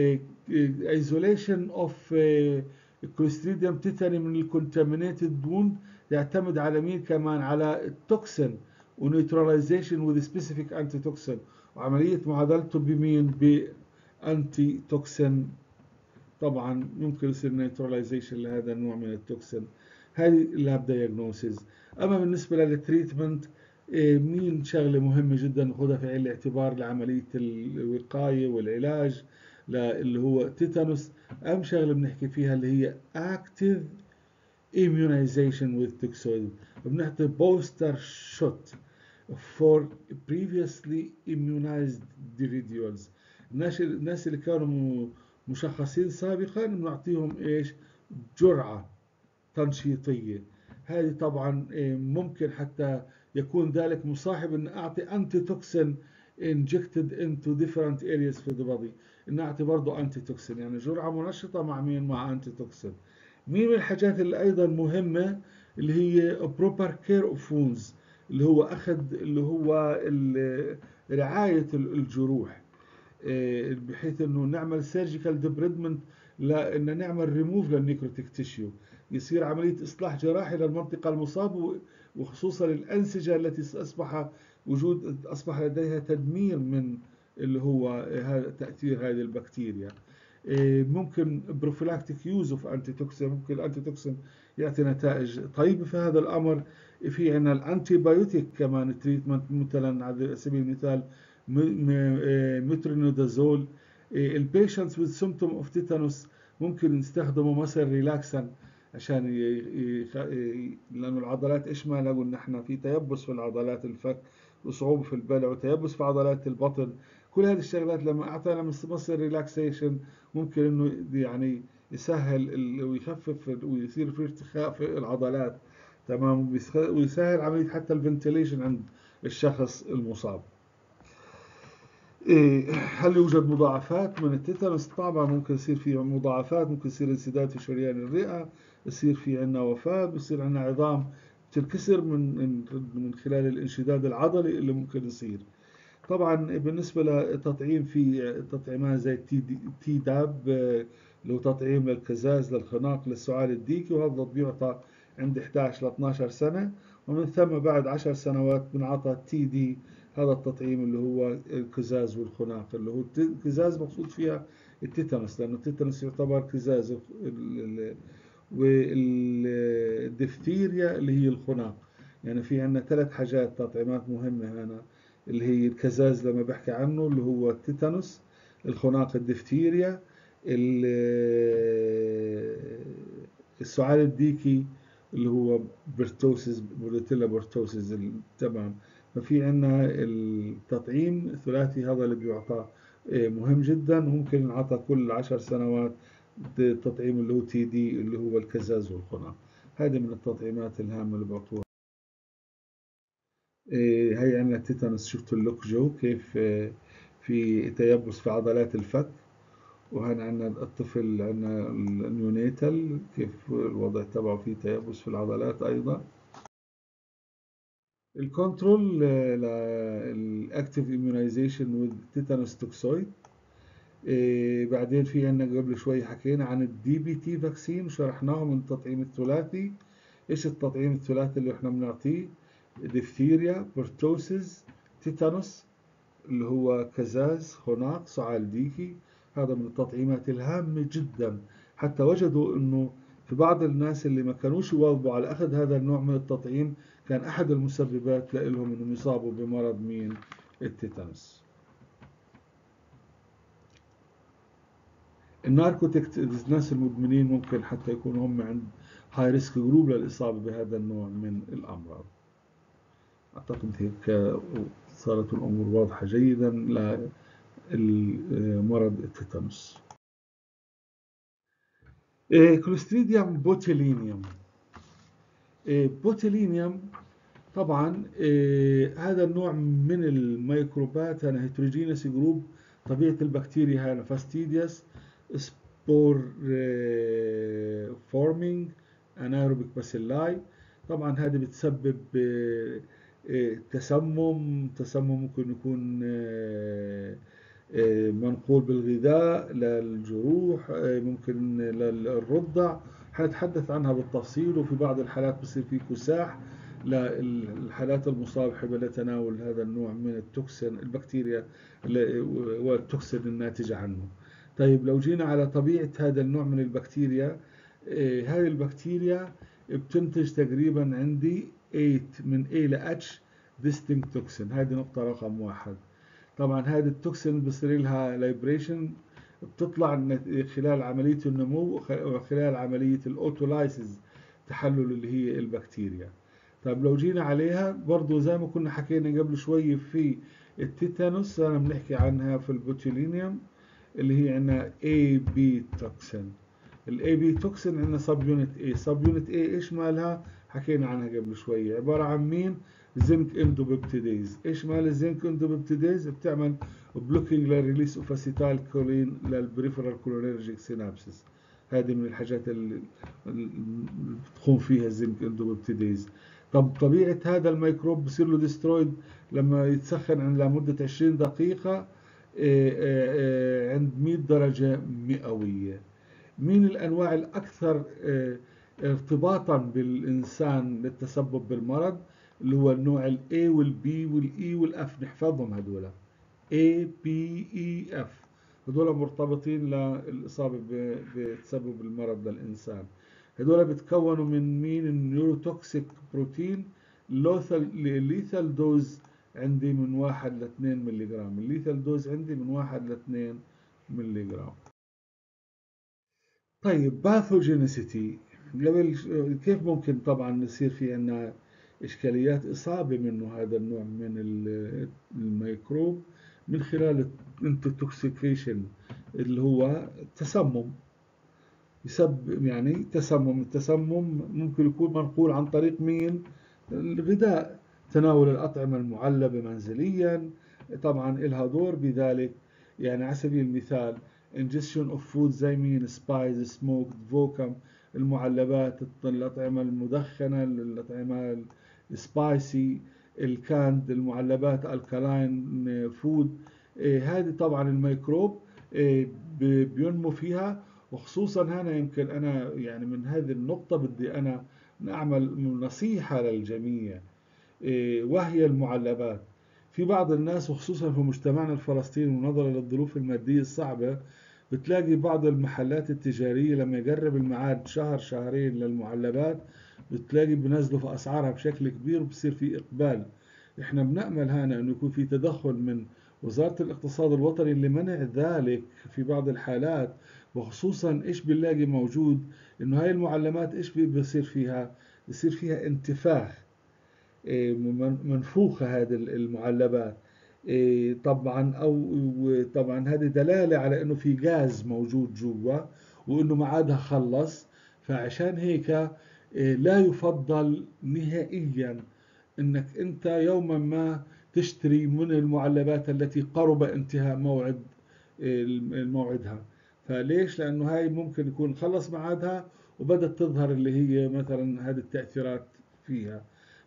ايزوليشن اوف كلوستريديوم تيتاني من الكونتامينيتد ووند. يعتمد على مين كمان؟ على التوكسين ونيوتراليزيشن وذ سبيسيفيك انتي توكسين، وعمليه معادلته بمين؟ بانتي توكسين. طبعا ممكن يصير نيوتراليزيشن لهذا النوع من التوكسين. هذه اللاب دايجنوسيس. اما بالنسبه للتريتمنت، مين شغله مهمه جدا ناخذها في عين الاعتبار لعمليه الوقايه والعلاج اللي هو تيتانوس؟ اهم شغله بنحكي فيها اللي هي active immunization with toxoid. بنعطي بوستر شوت for previously immunized individuals. الناس اللي كانوا مشخصين سابقا بنعطيهم ايش؟ جرعة تنشيطية. هذه طبعا ممكن حتى يكون ذلك مصاحب ان اعطي انتي توكسين injected into different areas في the body، ان اعطي برضه انتي توكسين، يعني جرعة منشطة مع مين؟ مع انتي توكسين. مين من الحاجات اللي ايضا مهمة اللي هي proper care of wounds، اللي هو اخذ اللي هو رعاية الجروح، بحيث انه نعمل سيرجيكال ديبريدمنت، لان نعمل ريموف للنيكروتيك تيشيو، يصير عمليه اصلاح جراحي للمنطقه المصابه، وخصوصا الانسجه التي اصبح لديها تدمير من اللي هو هذا تاثير هذه البكتيريا. ممكن بروفيلاكتيك يوز اوف انتي توكسين، ممكن الانتي توكسين يعطي نتائج طيبه في هذا الامر. في عندنا الانتي بايوتيك كمان تريتمنت، مثلا على سبيل المثال مترونيدازول. البيشنتس with symptom of tetanus ممكن نستخدمه مثلا ريلاكسن عشان لانه العضلات ايش ما لقوا ان احنا في تيبس في العضلات الفك وصعوبه في البلع وتيبس في عضلات البطن. كل هذه الشغلات لما اعطينا مصر ريلاكسيشن ممكن انه يعني يسهل ويخفف ويصير في ارتخاء في العضلات. تمام. ويسهل عمليه حتى الفنتيليشن عند الشخص المصاب. هل يوجد مضاعفات من التيتانوس؟ طبعا ممكن يصير في مضاعفات، ممكن يصير انسداد في شريان الرئة، يصير في عندنا وفاة، بيصير عندنا عظام تنكسر من خلال الانشداد العضلي اللي ممكن يصير. طبعا بالنسبة لتطعيم، في تطعيمات زي تي داب، اللي هو تطعيم للكزاز، للخناق، للسعال الديكي، وهذا بيعطى عند 11 ل 12 سنة، ومن ثم بعد 10 سنوات بنعطى تي دي، هذا التطعيم اللي هو الكزاز والخناق، اللي هو الكزاز مقصود فيها التيتانوس، لأنه التيتانوس يعتبر كزاز، والدفتيريا اللي هي الخناق. يعني في عندنا 3 حاجات تطعيمات مهمة هنا، اللي هي الكزاز لما بحكي عنه اللي هو التيتانوس، الخناق الدفتيريا، السعال الديكي اللي هو برتوسيس، بوليتيلا برتوسيس. تمام. ففي عندنا التطعيم الثلاثي هذا اللي بيعطى مهم جدا، وممكن ينعطى كل 10 سنوات التطعيم اللي هو تي دي اللي هو الكزاز والخناق. هذه من التطعيمات الهامة اللي بيعطوها. هي عندنا التيتانوس، شفتوا اللوك جو كيف في تيبس في عضلات الفك، وهنا عندنا الطفل، عندنا النيونيتال كيف الوضع تبعه، فيه تيبس في العضلات أيضا. الكنترول للأكتيف immunization with tetanus toxoid. بعدين في عندنا قبل شوي حكينا عن الدي بي تي فاكسين وشرحناه من التطعيم الثلاثي. ايش التطعيم الثلاثي اللي احنا بنعطيه؟ ديفتيريا، بورتوسيس، تيتانوس، اللي هو كزاز، خناق، صعال ديكي. هذا من التطعيمات الهامة جدا. حتى وجدوا انه في بعض الناس اللي ما كانوش يواظبوا على اخذ هذا النوع من التطعيم كان احد المسببات لهم انهم يصابوا بمرض مين؟ التيتانوس. الناركوتيك، الناس المدمنين ممكن حتى يكونوا هم عند هاي ريسك جروب للإصابة بهذا النوع من الأمراض. أعتقد هيك صارت الأمور واضحة جيدا لمرض التيتانوس. كلوستريديوم بوتيلينيوم. بوتيلينيوم طبعا هذا النوع من الميكروبات، أنا هيتروجينس جروب. طبيعة البكتيريا هنا فاستيديوس، سبور فورمينج، انايروبيك باسيلاي. طبعا هذه بتسبب تسمم ممكن يكون منقول بالغذاء للجروح، ممكن للرضع. حنتحدث عنها بالتفصيل. وفي بعض الحالات بصير في كساح للحالات المصابة لتناول هذا النوع من التوكسين البكتيريا والتوكسين الناتج عنه. طيب لو جينا على طبيعة هذا النوع من البكتيريا، هذه البكتيريا بتنتج تقريبا عندي 8 من A ل H distinct toxin. هذه نقطة رقم واحد. طبعا هذه التوكسين بصير لها لايبريشن، بتطلع خلال عملية النمو وخلال عملية الأوتولايسيس، تحلل اللي هي البكتيريا. طيب لو جينا عليها برضو زي ما كنا حكينا قبل شوي في التيتانوس، أنا بنحكي عنها في البوتولينيوم اللي هي عندنا AB توكسين. الاي بي توكسين عندنا سب يونت اي. سب يونت اي ايش مالها؟ حكينا عنها قبل شويه. عباره عن مين؟ زنك اندوبيبتيديز. ايش مال الزنك اندوبيبتيديز؟ بتعمل بلوكينج للريليس اوف اسيتال كولين للبريفرال كولينرجيك سينابسس. هذه من الحاجات اللي بتقوم فيها الزنك اندوبيبتيديز. طب طبيعه هذا الميكروب بصير له ديسترويد لما يتسخن عند لمده 20 دقيقه عند 100 درجه مئويه. مين الأنواع الأكثر ارتباطا بالإنسان للتسبب بالمرض؟ اللي هو النوع ال A وال B وال E وال F. نحفظهم هذولا A B E F. هذولا مرتبطين للإصابة بتسبب المرض للإنسان. هذولا بتكونوا من مين؟ النيوروتوكسيك بروتين. الليثال دوز عندي من 1 ل 2 ملي جرام. الليثال دوز عندي من 1 ل 2 ملي جرام. طيب باثوجينيسيتي، كيف ممكن طبعا يصير في عندنا إشكاليات إصابة منه هذا النوع من الميكروب؟ من خلال الانتوكسيكيشن اللي هو التسمم. يسبب يعني تسمم. التسمم ممكن يكون منقول عن طريق مين؟ الغذاء. تناول الأطعمة المعلبة منزليا طبعا إلها دور بذلك. يعني على سبيل المثال ingestion of food زي مين؟ سبايز، سموكد، فوكم، المعلبات، الأطعمة المدخنة، الأطعمة السبايسي، الكاند، المعلبات الكالاين فود. هذه طبعا الميكروب بينمو فيها. وخصوصا هنا يمكن أنا يعني من هذه النقطة بدي أنا نعمل نصيحة للجميع، وهي المعلبات. في بعض الناس وخصوصا في مجتمعنا الفلسطيني ونظرا للظروف المادية الصعبة، بتلاقي بعض المحلات التجارية لما يقرب الميعاد شهر شهرين للمعلبات بتلاقي بنزلوا في أسعارها بشكل كبير وبصير في إقبال. احنا بنأمل هنا أنه يكون في تدخل من وزارة الاقتصاد الوطني لمنع ذلك في بعض الحالات. وخصوصا ايش بنلاقي موجود؟ انه هاي المعلمات ايش بيصير فيها؟ بيصير فيها انتفاخ، منفوخة هذه المعلبات. طبعا او طبعا هذه دلالة على انه في غاز موجود جوا وانه ما عادها خلص. فعشان هيك لا يفضل نهائيا انك انت يوما ما تشتري من المعلبات التي قرب انتهاء موعدها. فليش؟ لأنه هاي ممكن يكون خلص ميعادها وبدأت تظهر اللي هي مثلا هذه التأثيرات فيها.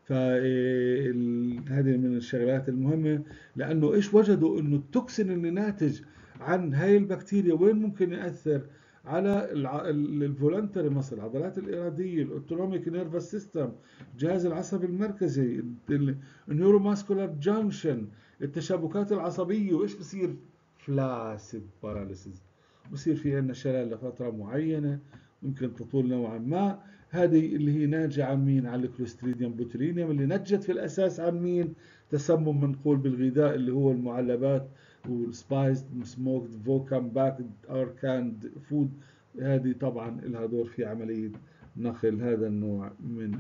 فهذه من الشغلات المهمة، لأنه إيش وجدوا؟ إنه التوكسين اللي ناتج عن هاي البكتيريا وين ممكن يأثر؟ على الفولنتري مصل، العضلات الإرادية، الأوتونوميك نيرفس سيستم، الجهاز العصبي المركزي، النيوروماسكولار جانكشن، التشابكات العصبية. وإيش بصير؟ فلاسيد باراليسيس. بصير في عندنا شلل لفترة معينة ممكن تطول نوعا ما. هذه اللي هي ناتجة عن مين؟ عن الكلوستريديوم بوتولينيوم، اللي نتجت في الأساس عن مين؟ تسمم منقول بالغذاء اللي هو المعلبات والسبايسد سموكد فوكام باكد اور كاند فود. هذه طبعا لها دور في عملية نقل هذا النوع من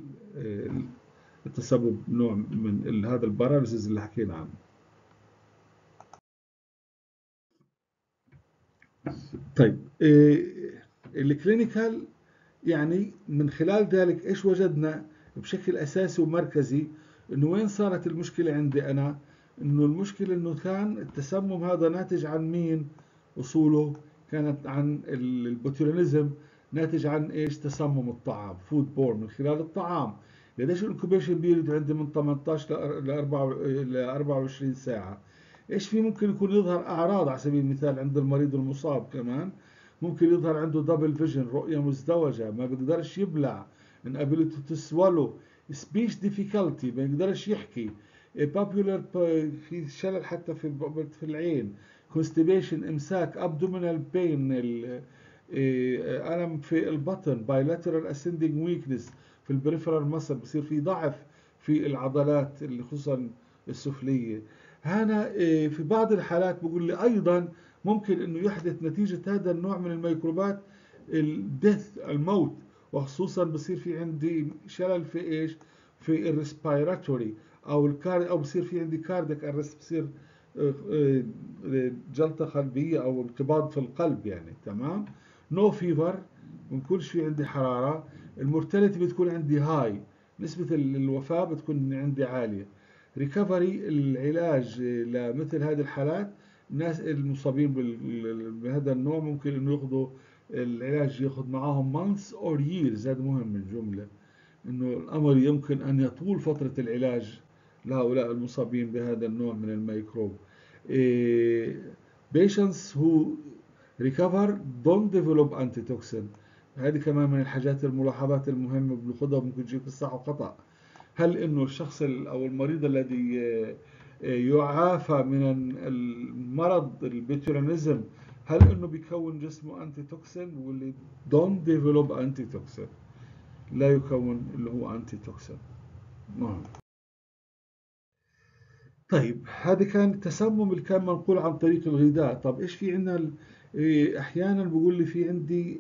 التسبب، نوع من هذا الباراليسيس اللي حكينا عنه. طيب الكلينيكال، يعني من خلال ذلك ايش وجدنا بشكل اساسي ومركزي؟ انه وين صارت المشكله عندي انا؟ انه المشكله انه كان التسمم هذا ناتج عن مين؟ اصوله كانت عن البوتولينيزم، ناتج عن ايش؟ تسمم الطعام، فود بورن، من خلال الطعام. ليش الانكوبيشن بيريد عندي من 18 ل 24 ساعه؟ ايش في ممكن يكون يظهر اعراض على سبيل المثال عند المريض المصاب؟ كمان ممكن يظهر عنده دبل فيجن، رؤية مزدوجة، ما بيقدرش يبلع، inability to swallow، speech difficulty، ما يقدرش يحكي، popular في شلل حتى في العين، constipation، إمساك، abdominal pain، ألم في البطن، bilateral ascending weakness في البريفرال muscle، بصير في ضعف في العضلات اللي خصوصا السفلية. هنا في بعض الحالات بقول لي أيضا ممكن انه يحدث نتيجة هذا النوع من الميكروبات الدث، الموت. وخصوصا بصير في عندي شلل في ايش؟ في الريسبيراتوري او او بصير في عندي كارديك ارست، بصير جلطة قلبية او انقباض في القلب يعني. تمام. نو فيفر، ما بكونش في عندي حرارة. المورتاليتي بتكون عندي هاي، نسبة الوفاة بتكون عندي عالية. ريكفري، العلاج لمثل هذه الحالات، الناس المصابين بهذا النوع ممكن انه ياخذوا العلاج، ياخذ معاهم months or years. هذا مهم الجملة، انه الامر يمكن ان يطول فترة العلاج لهؤلاء المصابين بهذا النوع من الميكروب. patients who recover don't develop antitoxin. هذه كمان من الحاجات الملاحظات المهمة بناخذها، ممكن تجيك الصح وخطأ. هل انه الشخص او المريض الذي يعافى من المرض البيتولينيزم، هل انه بيكون جسمه انتي توكسين؟ واللي don't develop انتي توكسين، لا يكون اللي هو انتي توكسين. نعم. طيب هذا كان التسمم اللي كان منقول عن طريق الغذاء. طب ايش في عندنا؟ احيانا بقول لي في عندي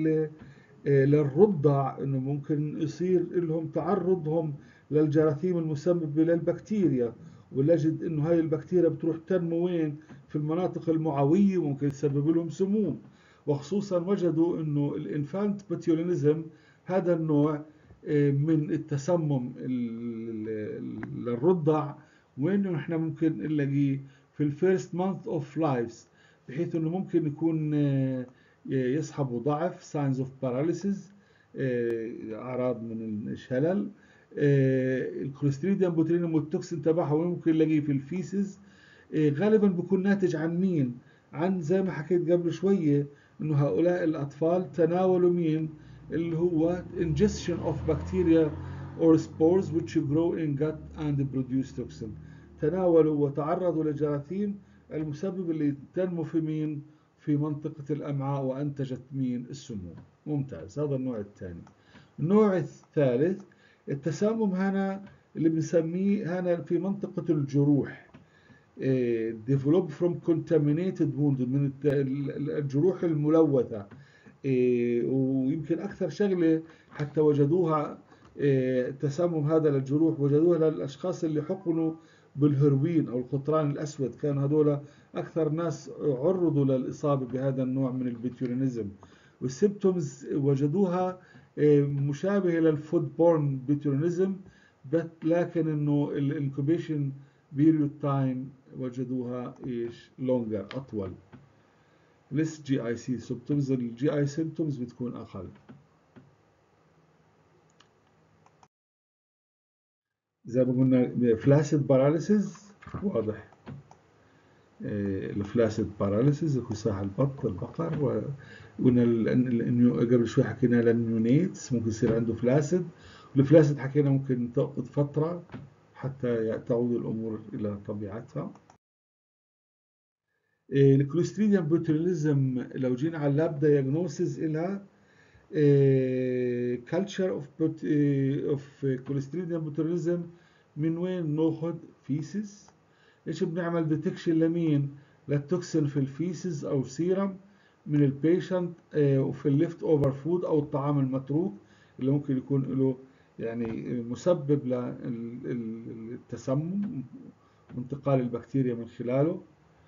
للرضع، انه ممكن يصير لهم تعرضهم للجراثيم المسببة للبكتيريا، ونجد انه هاي البكتيريا بتروح تنمو وين؟ في المناطق المعوية، وممكن تسبب لهم سموم. وخصوصا وجدوا انه الانفانت باتيولينيزم، هذا النوع من التسمم للرضع، وين نحن ممكن نلاقيه؟ في الفيرست مانث اوف لايفز، بحيث انه ممكن يكون يصحبوا ضعف signs of paralysis، أعراض من الشلل. الكلوستريديوم بوتولينيوم والتوكسين تبعها ممكن نلاقيه في الفيسز. غالبا بيكون ناتج عن مين؟ عن زي ما حكيت قبل شوية، انه هؤلاء الأطفال تناولوا مين؟ اللي هو ingestion of bacteria or spores which grow in gut and produce toxin. تناولوا وتعرضوا لجراثيم المسبب اللي تنمو في مين؟ في منطقة الأمعاء، وأنتجت مين؟ السموم. ممتاز. هذا النوع الثاني. النوع الثالث التسمم هنا اللي بنسميه هنا في منطقة الجروح، develop from contaminated wound، من الجروح الملوثة. ويمكن أكثر شغلة حتى وجدوها التسمم هذا للجروح، وجدوها للأشخاص اللي حقنوا بالهيروين أو القطران الأسود، كان هذول أكثر ناس عرضوا للإصابة بهذا النوع من البيتيولينيزم. والسيمبتومز وجدوها مشابهة للفود بورن بيتيولينيزم، لكن إنه الانكوبيشن بيريود تايم وجدوها إيش؟ لونجر، أطول. less GI symptoms. ال GI symptoms بتكون أقل. زي ما قلنا فلاسيد باراليسيس واضح. الفلاسيد باراليسيس يكون صاح البقر، وقلنا قبل شوي حكينا للنيونيتس ممكن يصير عنده فلاسيد، والفلاسيد حكينا ممكن تأخذ فترة حتى تعود الأمور إلى طبيعتها. الكلوستريديوم بوتوليزم لو جينا على اللاب دايجنوسيس إلها culture of كلوستريديوم بوتوليزم من وين ناخذ فيسز. ايش بنعمل ديتكشن لمين؟ للتوكسين في الفيسز او سيرم من البيشنت، وفي الليفت اوفر فود او الطعام المتروك اللي ممكن يكون له يعني مسبب للتسمم وانتقال البكتيريا من خلاله.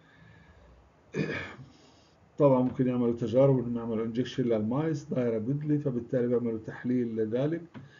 طبعا ممكن يعملوا تجارب انهم يعملوا انجكشن للمايس دايره بدلي، فبالتالي بيعملوا تحليل لذلك.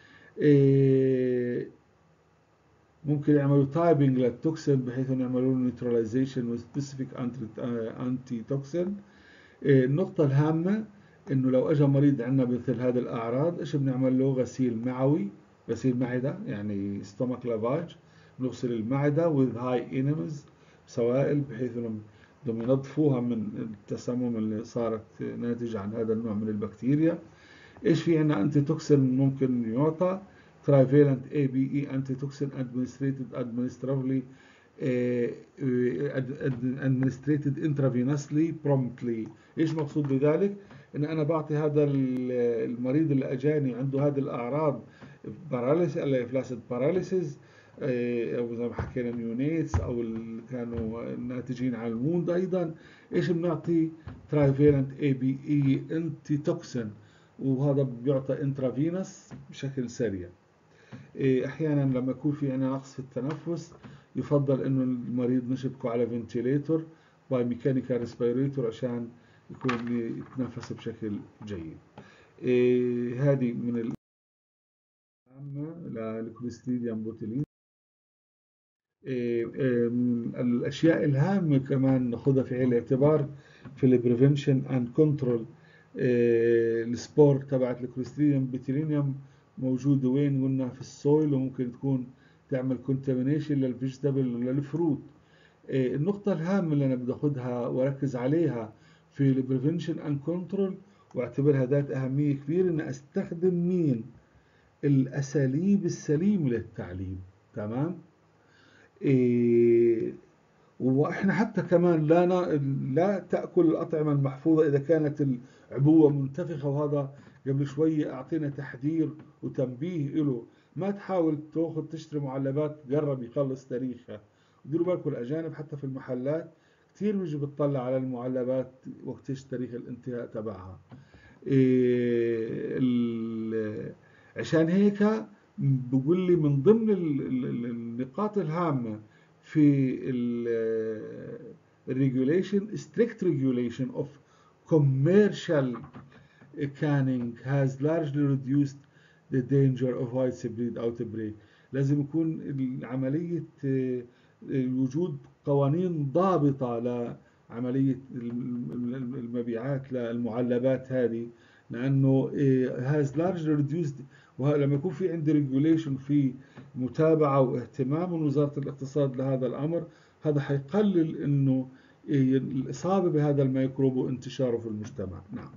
ممكن يعملوا تايبنج للتوكسين بحيث انه يعملوا له نيوتراليزيشن وسبيسيفيك انتي توكسين. النقطة الهامة انه لو اجى مريض عندنا مثل هذه الاعراض ايش بنعمل له؟ غسيل معوي، غسيل معدة يعني ستومك لافاج، نغسل المعدة with high enemas سوائل بحيث انهم بدهم ينظفوها من التسمم اللي صارت ناتج عن هذا النوع من البكتيريا. ايش في عندنا انتي توكسين ممكن يعطى؟ trivalent ABE antitoxin administrated intravenously promptly. ايش مقصود بذلك؟ ان انا بعطي هذا المريض اللي اجاني عنده هذه الاعراض باراليسيس فلاسيد باراليسيس، او زي ما حكينا نيونيتس او اللي كانوا ناتجين عن الموند ايضا. ايش بنعطي؟ trivalent ABE انتي توكسين، وهذا بيعطى انترافينوس بشكل سريع. احيانا لما يكون في عندنا نقص في التنفس يفضل انه المريض نشبكه على فنتيليتور باي ميكانيكال ريسبيريتور عشان يكون يتنفس بشكل جيد. هذه من العامة للكلوستريديوم بوتيلين. من الاشياء الهامة كمان ناخذها في عين الاعتبار في البريفنشن اند كنترول. السبور تبعت الكلوستريديوم بوتيلينيوم موجودة وين؟ قلنا في السويل، وممكن تكون تعمل كونتامينيشن للفيجيتابل وللفروت. النقطة الهامة اللي أنا بدي أخذها وأركز عليها في البريفنشن أند كنترول واعتبرها ذات أهمية كبيرة، إن أستخدم مين؟ الأساليب السليمة للتعليم. تمام؟ واحنا حتى كمان لا تأكل الأطعمة المحفوظة إذا كانت العبوة منتفخة، وهذا قبل شوية أعطينا تحذير وتنبيه له. ما تحاول تاخذ تشتري معلبات قرب يخلص تاريخها. ديروا بالكم الأجانب حتى في المحلات كثير بيجي بتطلع على المعلبات وقتش تاريخ الانتهاء تبعها. عشان هيك بقول لي من ضمن النقاط الهامة في الريجوليشن strict regulation of commercial canning has largely reduced the danger of widespread outbreak. لازم يكون عملية وجود قوانين ضابطة لعملية المبيعات للمعلبات هذه، لأنه has largely reduced. ولما يكون في عندي ريجوليشن، في متابعة واهتمام من وزارة الاقتصاد لهذا الأمر، هذا حيقلل إنه الإصابة بهذا الميكروب وانتشاره في المجتمع. نعم.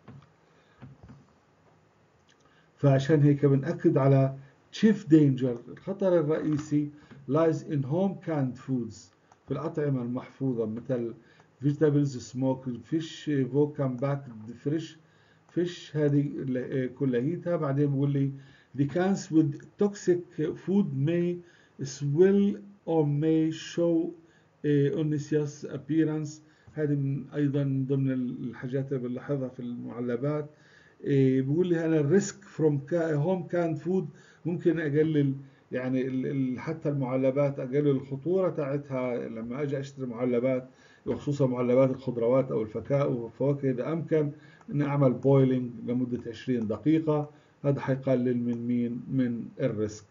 فعشان هيك بنأكد على chief danger، الخطر الرئيسي lies in home canned foods، في الأطعمة المحفوظة مثل vegetables smoked fish welcome back fresh fish. هذه كلها. بعدين بقول لي the cans with toxic food may swell or may show odorous appearance. هذه أيضا من ضمن الحاجات اللي بنلاحظها في المعلبات. بيقول لي انا الريسك فروم هوم كان فود ممكن اقلل، يعني حتى المعلبات اقلل الخطوره تاعتها لما اجي اشتري معلبات، وخصوصا معلبات الخضروات او الفواكه، اذا امكن ان اعمل بويلنج لمده 20 دقيقه. هذا حيقلل من مين؟ من الريسك.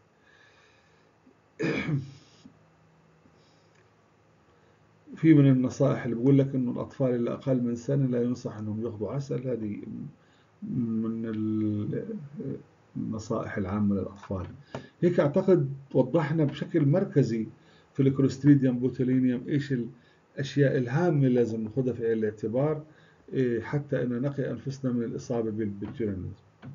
في من النصائح اللي بقول لك إنه الأطفال اللي أقل من سنة لا ينصح إنهم ياخذوا عسل. هذه من النصائح العامة للأطفال. هيك أعتقد وضحنا بشكل مركزي في الكلوستريديوم بوتولينيوم إيش الأشياء الهامة اللي لازم ناخذها في عين الاعتبار حتى أن نقي أنفسنا من الإصابة بالبوتولينيوم.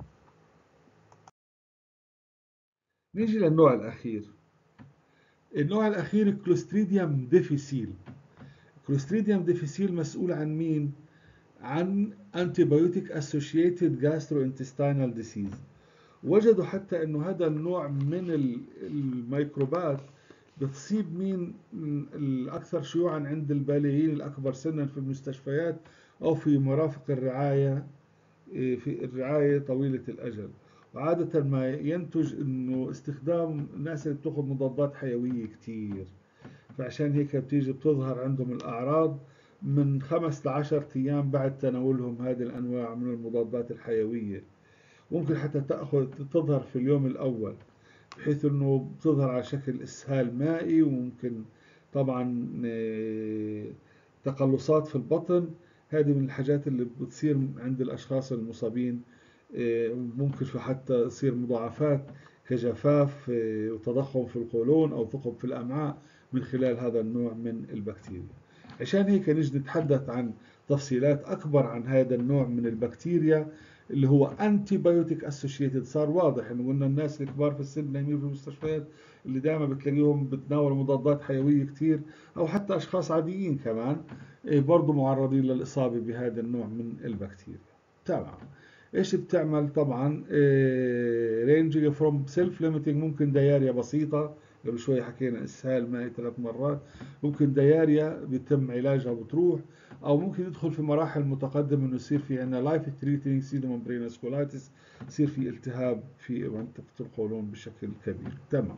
نيجي للنوع الأخير. النوع الأخير كلوستريديوم ديفيسيل. كلوستريديوم ديفيسيل مسؤول عن مين؟ عن antibiotic associated gastrointestinal disease. وجدوا حتى انه هذا النوع من الميكروبات بتصيب مين الاكثر شيوعا عند البالغين الاكبر سنا في المستشفيات او في مرافق الرعايه، في الرعايه طويله الاجل. وعاده ما ينتج انه استخدام الناس اللي بتاخذ مضادات حيويه كتير، فعشان هيك بتيجي بتظهر عندهم الأعراض من 5 ل 10 أيام بعد تناولهم هذه الأنواع من المضادات الحيوية. ممكن حتى تظهر في اليوم الأول، بحيث أنه بتظهر على شكل إسهال مائي، وممكن طبعا تقلصات في البطن. هذه من الحاجات اللي بتصير عند الأشخاص المصابين. ممكن حتى يصير مضاعفات كجفاف وتضخم في القولون أو ثقب في الأمعاء من خلال هذا النوع من البكتيريا. عشان هيك نجي نتحدث عن تفصيلات أكبر عن هذا النوع من البكتيريا اللي هو انتي بايوتيك اسوشيتد. صار واضح انه قلنا الناس الكبار في السن نايمين في المستشفيات اللي دائما بتلاقيهم بتناولوا مضادات حيويه كثير، او حتى اشخاص عاديين كمان برضه معرضين للاصابه بهذا النوع من البكتيريا. تمام. ايش بتعمل؟ طبعا رينجينج فروم سيلف ليميتنج، ممكن دياريا بسيطه، قبل شوي حكينا اسهال مائي 3 مرات، ممكن دياريا بيتم علاجها وبتروح، او ممكن يدخل في مراحل متقدمه انه يصير في عندنا لايف ثريتنينج سيدوممبرينس كولايتس، يصير في التهاب في منطقه القولون بشكل كبير. تمام.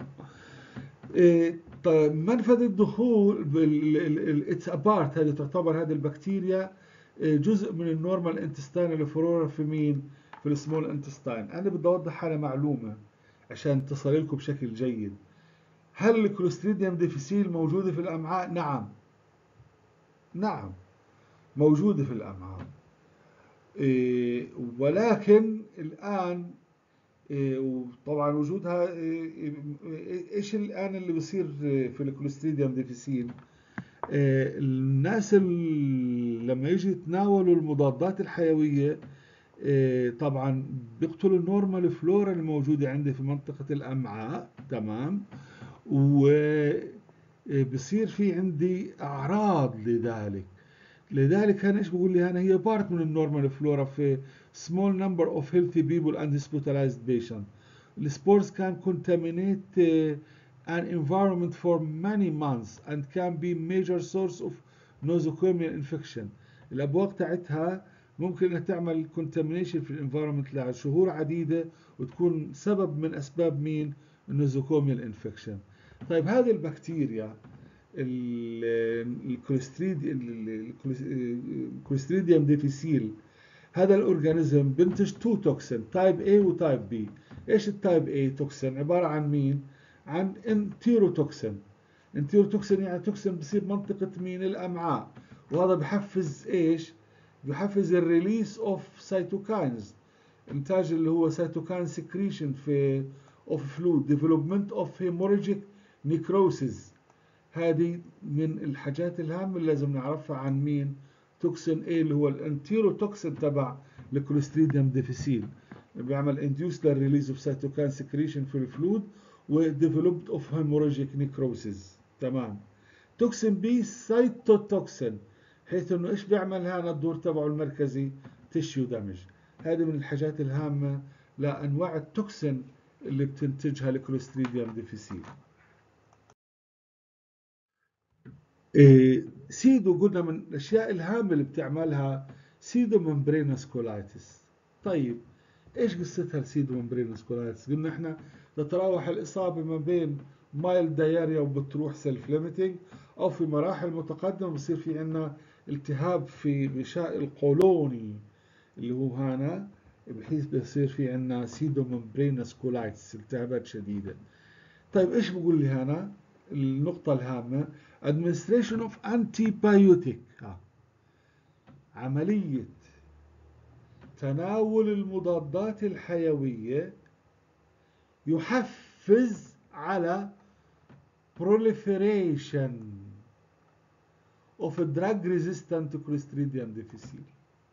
طيب منفذ الدخول اتس ابارت، هذه تعتبر هذه البكتيريا جزء من النورمال انتستينال فلورا في مين؟ في السمول انتستين. انا بدي اوضح على معلومه عشان تصل لكم بشكل جيد. هل الكلوستريديوم ديفيسيل موجوده في الامعاء؟ نعم، نعم موجوده في الامعاء. ولكن الآن وطبعا وجودها ايش الآن اللي بصير في الكلوستريديوم ديفيسيل؟ الناس لما يجي يتناولوا المضادات الحيوية طبعا بيقتلوا النورمال فلورا الموجودة عندي في منطقة الأمعاء. تمام. وبصير في عندي أعراض لذلك أنا إيش بقول لي أنا هي بارت من النورمال فلورا في small number of healthy people and hospitalized patients. The spores can contaminate an environment for many months and can be major source of nosocomial infection. الأبواق تاعتها ممكن أنها تعمل contamination في الانفايرمنت لشهور عديدة، وتكون سبب من أسباب مين؟ النوزوكوميال انفكشن. طيب هذه البكتيريا الكلوستريديوم ديفيسيل، هذا الاورجانيزم بنتج تو توكسين، تايب A وتايب B. ايش التايب A توكسين؟ عبارة عن مين؟ عن انتيروتوكسين. انتيروتوكسين يعني توكسين بصير منطقة مين؟ الأمعاء. وهذا بحفز ايش؟ بحفز الريليس اوف سيتوكاينز، انتاج اللي هو سيتوكاين سكريشن في اوف فلويد، ديفلوبمنت اوف هيموريجيك نيكروسيس. هذه من الحاجات الهامة اللي لازم نعرفها عن مين؟ توكسين A اللي هو الانتيروتوكسين تبع الكلوستريديوم ديفيسيل، بيعمل انديوس للريليز اوف سيتوكاين سكريشن في الفلود وديفلوبد اوف هيموراجيك نيكروسيس. تمام. توكسين بي سايتوتوكسين، حيث انه ايش بيعمل هذا الدور تبعه المركزي؟ تيشيو دامج. هذه من الحاجات الهامة لانواع التوكسين اللي بتنتجها الكلوستريديوم ديفيسيل. سيدو قلنا من الاشياء الهامه اللي بتعملها سيدو ممبرينس كولايتس. طيب ايش قصتها السيدو ممبرينس كولايتس؟ قلنا احنا تتراوح الاصابه ما بين مايل داياريا وبتروح سيلف ليميتنج، او في مراحل متقدمه بصير في عندنا التهاب في غشاء القولوني اللي هو هنا، بحيث بصير في عندنا سيدو ممبرينس كولايتس، التهابات شديده. طيب ايش بقول لي هنا؟ النقطة الهامة administration of antibiotic، عملية تناول المضادات الحيوية يحفز على proliferation of drug resistant Clostridium difficile.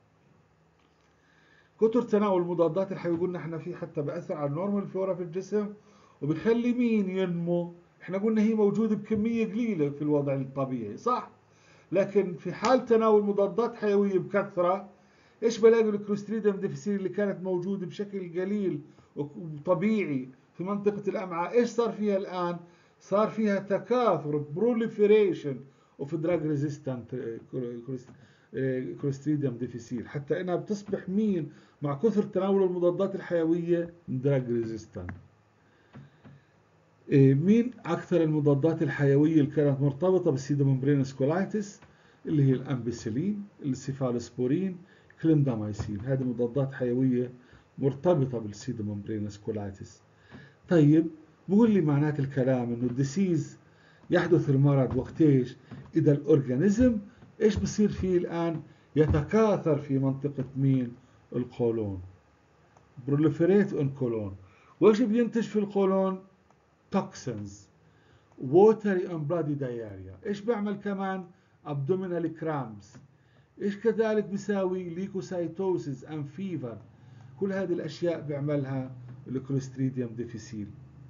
كتر تناول المضادات الحيوية قلنا احنا في حتى بأثر على النورمال فلورا في الجسم، وبيخلي مين ينمو. احنا قلنا هي موجودة بكمية قليلة في الوضع الطبيعي صح، لكن في حال تناول مضادات حيوية بكثرة ايش بلاقي الكلوستريديوم ديفيسيل اللي كانت موجودة بشكل قليل وطبيعي في منطقة الأمعاء، ايش صار فيها الآن؟ صار فيها تكاثر proliferation of drug resistant كلوستريديوم ديفيسيل، حتى انها بتصبح مين مع كثر تناول المضادات الحيوية دراج ريزيستنت. مين اكثر المضادات الحيوية اللي كانت مرتبطة بالسيدوممبرينس كولايتس؟ اللي هي الامبيسيلين، السيفالوسبورين، كليندامايسين. هذه مضادات حيوية مرتبطة بالسيدوممبرينس كولايتس. طيب بقول لي معنات الكلام انه الديسيز يحدث المرض وقت ايش؟ اذا الاورجانيزم ايش بصير فيه الان؟ يتكاثر في منطقة مين؟ القولون. proliferate on colon. وايش بينتج في القولون؟ توكسينز، watery and bloody diarrhea. ايش بيعمل كمان؟ abdominal cramps. ايش كذلك بيساوي؟ ليكوسايتوسيس and fever. كل هذه الاشياء بيعملها الكلوستريديوم ديفيسيل.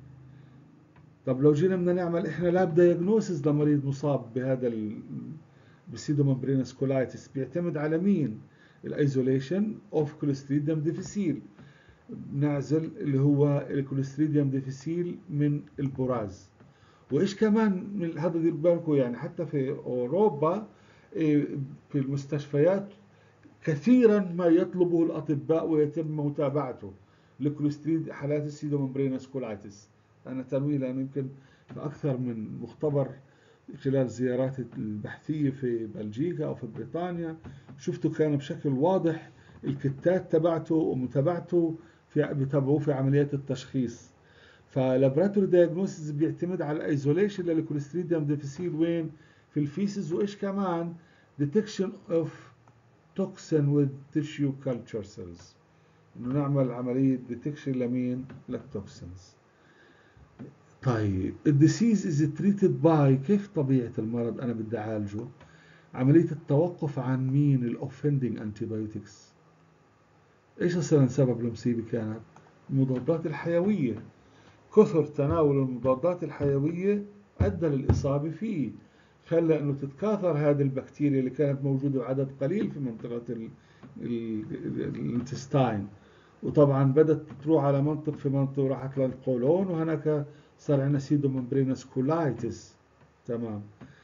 طب لو جينا بدنا نعمل احنا لاب دايجنوسيس لمريض مصاب بهذا بالسيدوممبرينس كولايتس، بيعتمد على مين؟ الايزوليشن اوف كلوستريديوم ديفيسيل. نعزل اللي هو الكلوستريديوم ديفيسيل من البراز. وايش كمان من هذا دير بالكم، يعني حتى في اوروبا في المستشفيات كثيرا ما يطلبه الاطباء ويتم متابعته لكلوستريد حالات السيدوممبرينس كولايتس. انا تنويه لانه يمكن في اكثر من مختبر خلال زياراتي البحثيه في بلجيكا او في بريطانيا شفته كان بشكل واضح الكتات تبعته ومتابعته بيتابعوه في عمليات التشخيص. فلابراتوري دايجنوستس بيعتمد على الايزوليشن للكوليستريديوم ديفيسيل وين؟ في الفيسز. وايش كمان؟ ديتكشن اوف توكسين وذ تيشيو كلتشر سيلز، انه نعمل عمليه ديتكشن لمين؟ للتوكسينز. طيب الديسيز از تريتد باي، كيف طبيعه المرض انا بدي اعالجه؟ عمليه التوقف عن مين؟ الاوفندنج انتيبيوتكس. ايش اصلا سبب المصيبه كانت؟ المضادات الحيويه. كثر تناول المضادات الحيويه ادى للاصابه فيه، خلى انه تتكاثر هذه البكتيريا اللي كانت موجوده بعدد قليل في منطقه الانتستاين، وطبعا بدأت تروح على منطقة وراحت للقولون، وهناك صار عندنا سيدوممبرينس كولايتس. تمام.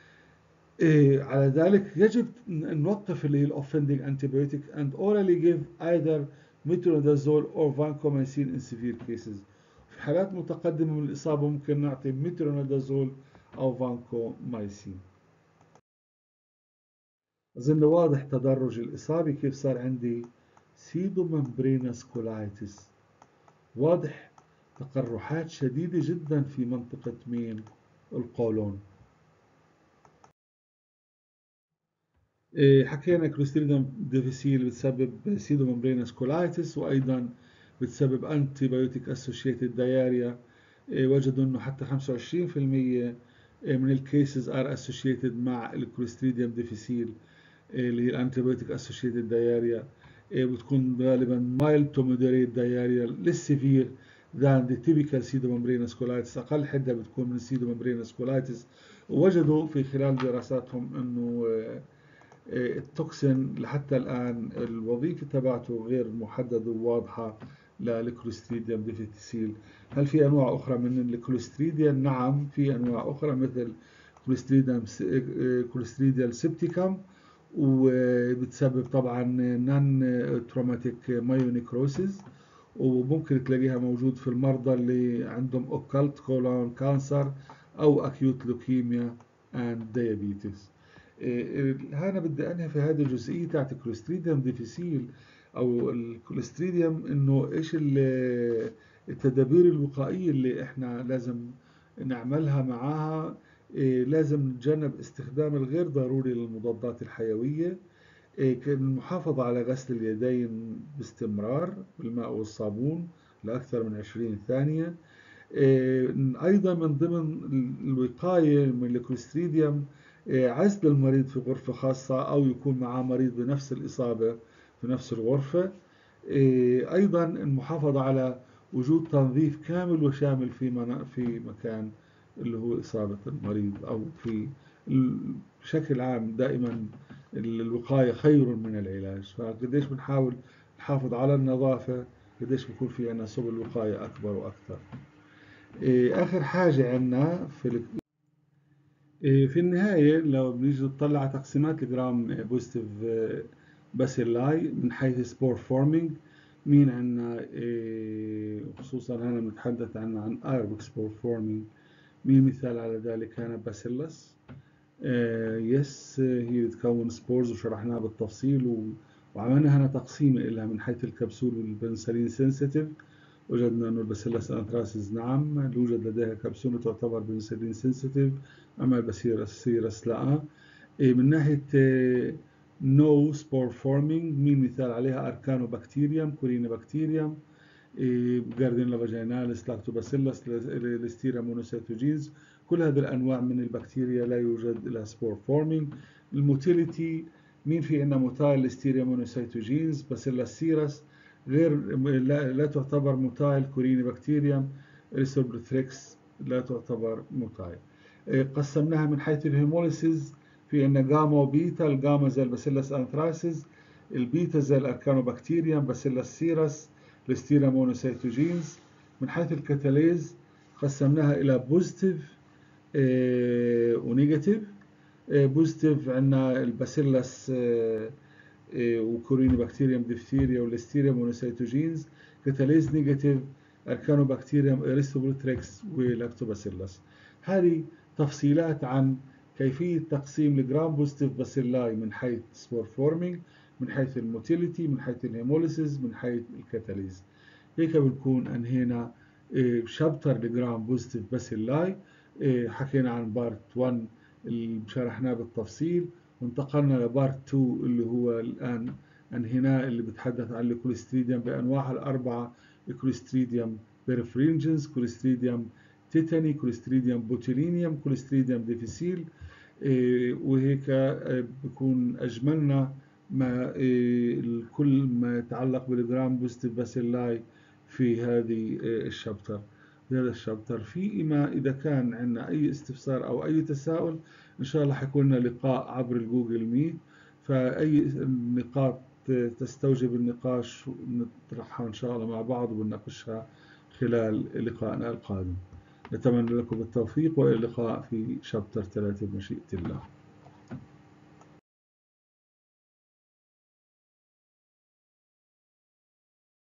على ذلك يجب أن نوقف اللي هي الأوفندنج أنتيبيوتيك and orally give either metronidazole or vancomycin in severe cases. في حالات متقدمة من الإصابة ممكن نعطي مترونيدازول أو فانكومايسين. أظن واضح تدرج الإصابة كيف صار عندي سيدوممبرينس كولايتس. واضح تقرحات شديدة جدا في منطقة مين؟ القولون. حكينا كلوستريديوم ديفيسيل بتسبب سيدوممبرينس كولايتس، وأيضا بتسبب أنتيبيوتيك أسوشيتد داياريا. وجدوا أنه حتى 25% من الكيسز ار اسوشيتد مع الكلوستريديوم ديفيسيل اللي هي الانتيبيوتيك اسوشيتد داياريا. بتكون غالبا مايلد تو مودريت داياريا للسيفير than the typical pseudomembranous colitis. أقل حدة بتكون من pseudomembranous colitis. ووجدوا في خلال دراساتهم أنه التوكسين لحتى الآن الوظيفة تبعته غير محددة وواضحة للكلوستريديوم ديفيسيل. هل في أنواع أخرى من الكلوستريديا؟ نعم في أنواع أخرى مثل كلوستريديال سيبتيكم، وبتسبب طبعا نون تروماتيك مايونيكروسيس، وممكن تلاقيها موجود في المرضى اللي عندهم اوكالت كولون كانسر او اكيوت لوكيميا اند دايابيتس. انا بدي انهي في هذه الجزئيه تاعت الكلوستريديوم ديفيسيل او الكلوستريديوم، انه ايش التدابير الوقائيه اللي احنا لازم نعملها معاها لازم نتجنب استخدام الغير ضروري للمضادات الحيوية. المحافظة على غسل اليدين باستمرار بالماء والصابون لأكثر من 20 ثانية. أيضا من ضمن الوقاية من الكلوستريديوم عزل المريض في غرفة خاصة أو يكون معه مريض بنفس الإصابة في نفس الغرفة. أيضا المحافظة على وجود تنظيف كامل وشامل في مكان اللي هو إصابة المريض أو في بشكل عام. دائما الوقاية خير من العلاج، فقديش بنحاول نحافظ على النظافة قديش بكون في عنا سبل وقاية أكبر وأكثر. آخر حاجة عنا في النهاية لو بنيجي نطلع على تقسيمات الجرام بوزيتيف باسيلاي من حيث سبور فورمينج، مين عنا خصوصا هنا بنتحدث عن ايربك سبور فورمينج. مين مثال على ذلك كان باسيلس. يس هي بتكون سبورز وشرحناها بالتفصيل وعملنا هنا تقسيمة لها من حيث الكبسول والبنسلين سنسيتيف. وجدنا أن الباسيلس أنثراسيس نعم يوجد لديها كبسولة تعتبر بنسلين سنسيتيف، أما الباسيلس سيرس لا. من ناحية نو سبور فورمينج، مين مثال عليها أركانو بكتيريوم، كورينا بكتيريوم، جاردينلا فاجيناليس، لاكتوباسيلس، ليستيرا مونوسيتوجينز. كل هذه الأنواع من البكتيريا لا يوجد لها سبور فورمينج. الموتيليتي، مين في عندنا موتايل ليستيريا مونوسيتوجينز، باسيلس سيرس غير لا تعتبر موتايل، كوريني بكتيريوم، ريسوبروثريكس لا تعتبر موتايل. قسمناها من حيث الهيموليسيز، في عندنا جاما وبيتا. الجاما زي الباسيلس انثراسيس، البيتا زي الاركانوبكتيريوم باسيلس سيرس، ليستيرا مونوسيتوجينز. من حيث الكتاليز قسمناها إلى بوزيتيف ونيجاتيف. بوزيتيف عندنا الباسيلس وكوريني بكتيريوم ديفتيريا وليستيريا مونوسيتوجينز. كتاليز نيجاتيف أركانوبكتيريوم إريستوبروتريكس ولاكتوباسيلس. هذه تفصيلات عن كيفية تقسيم الجرام بوزيتيف باسيلاي من حيث سبور فورمينج، من حيث الموتيليتي، من حيث الهيموليسيس، من حيث الكتاليز. هيك بنكون انهينا شابتر الجرام بوزيتيف باسيلاي. حكينا عن بارت 1 اللي شرحناه بالتفصيل، وانتقلنا لبارت 2 اللي هو الآن انهيناه، اللي بتحدث عن الكوليستريديوم بأنواعها الأربعة: الكوليستريديوم بيرفرينجنس، كوليستريديوم تيتاني، كوليستريديوم بوتولينيوم، كوليستريديوم ديفيسيل. وهيك بكون أجملنا ما كل ما يتعلق بالجرام بوزيتيف باسيلاي في هذه الشابتر. بهذا الشابتر فيما إذا كان عندنا أي استفسار أو أي تساؤل إن شاء الله حيكون لنا لقاء عبر الجوجل ميت، فأي نقاط تستوجب النقاش نطرحها إن شاء الله مع بعض ونناقشها خلال لقائنا القادم. نتمنى لكم التوفيق وإلى اللقاء في شابتر 3 بمشيئة الله.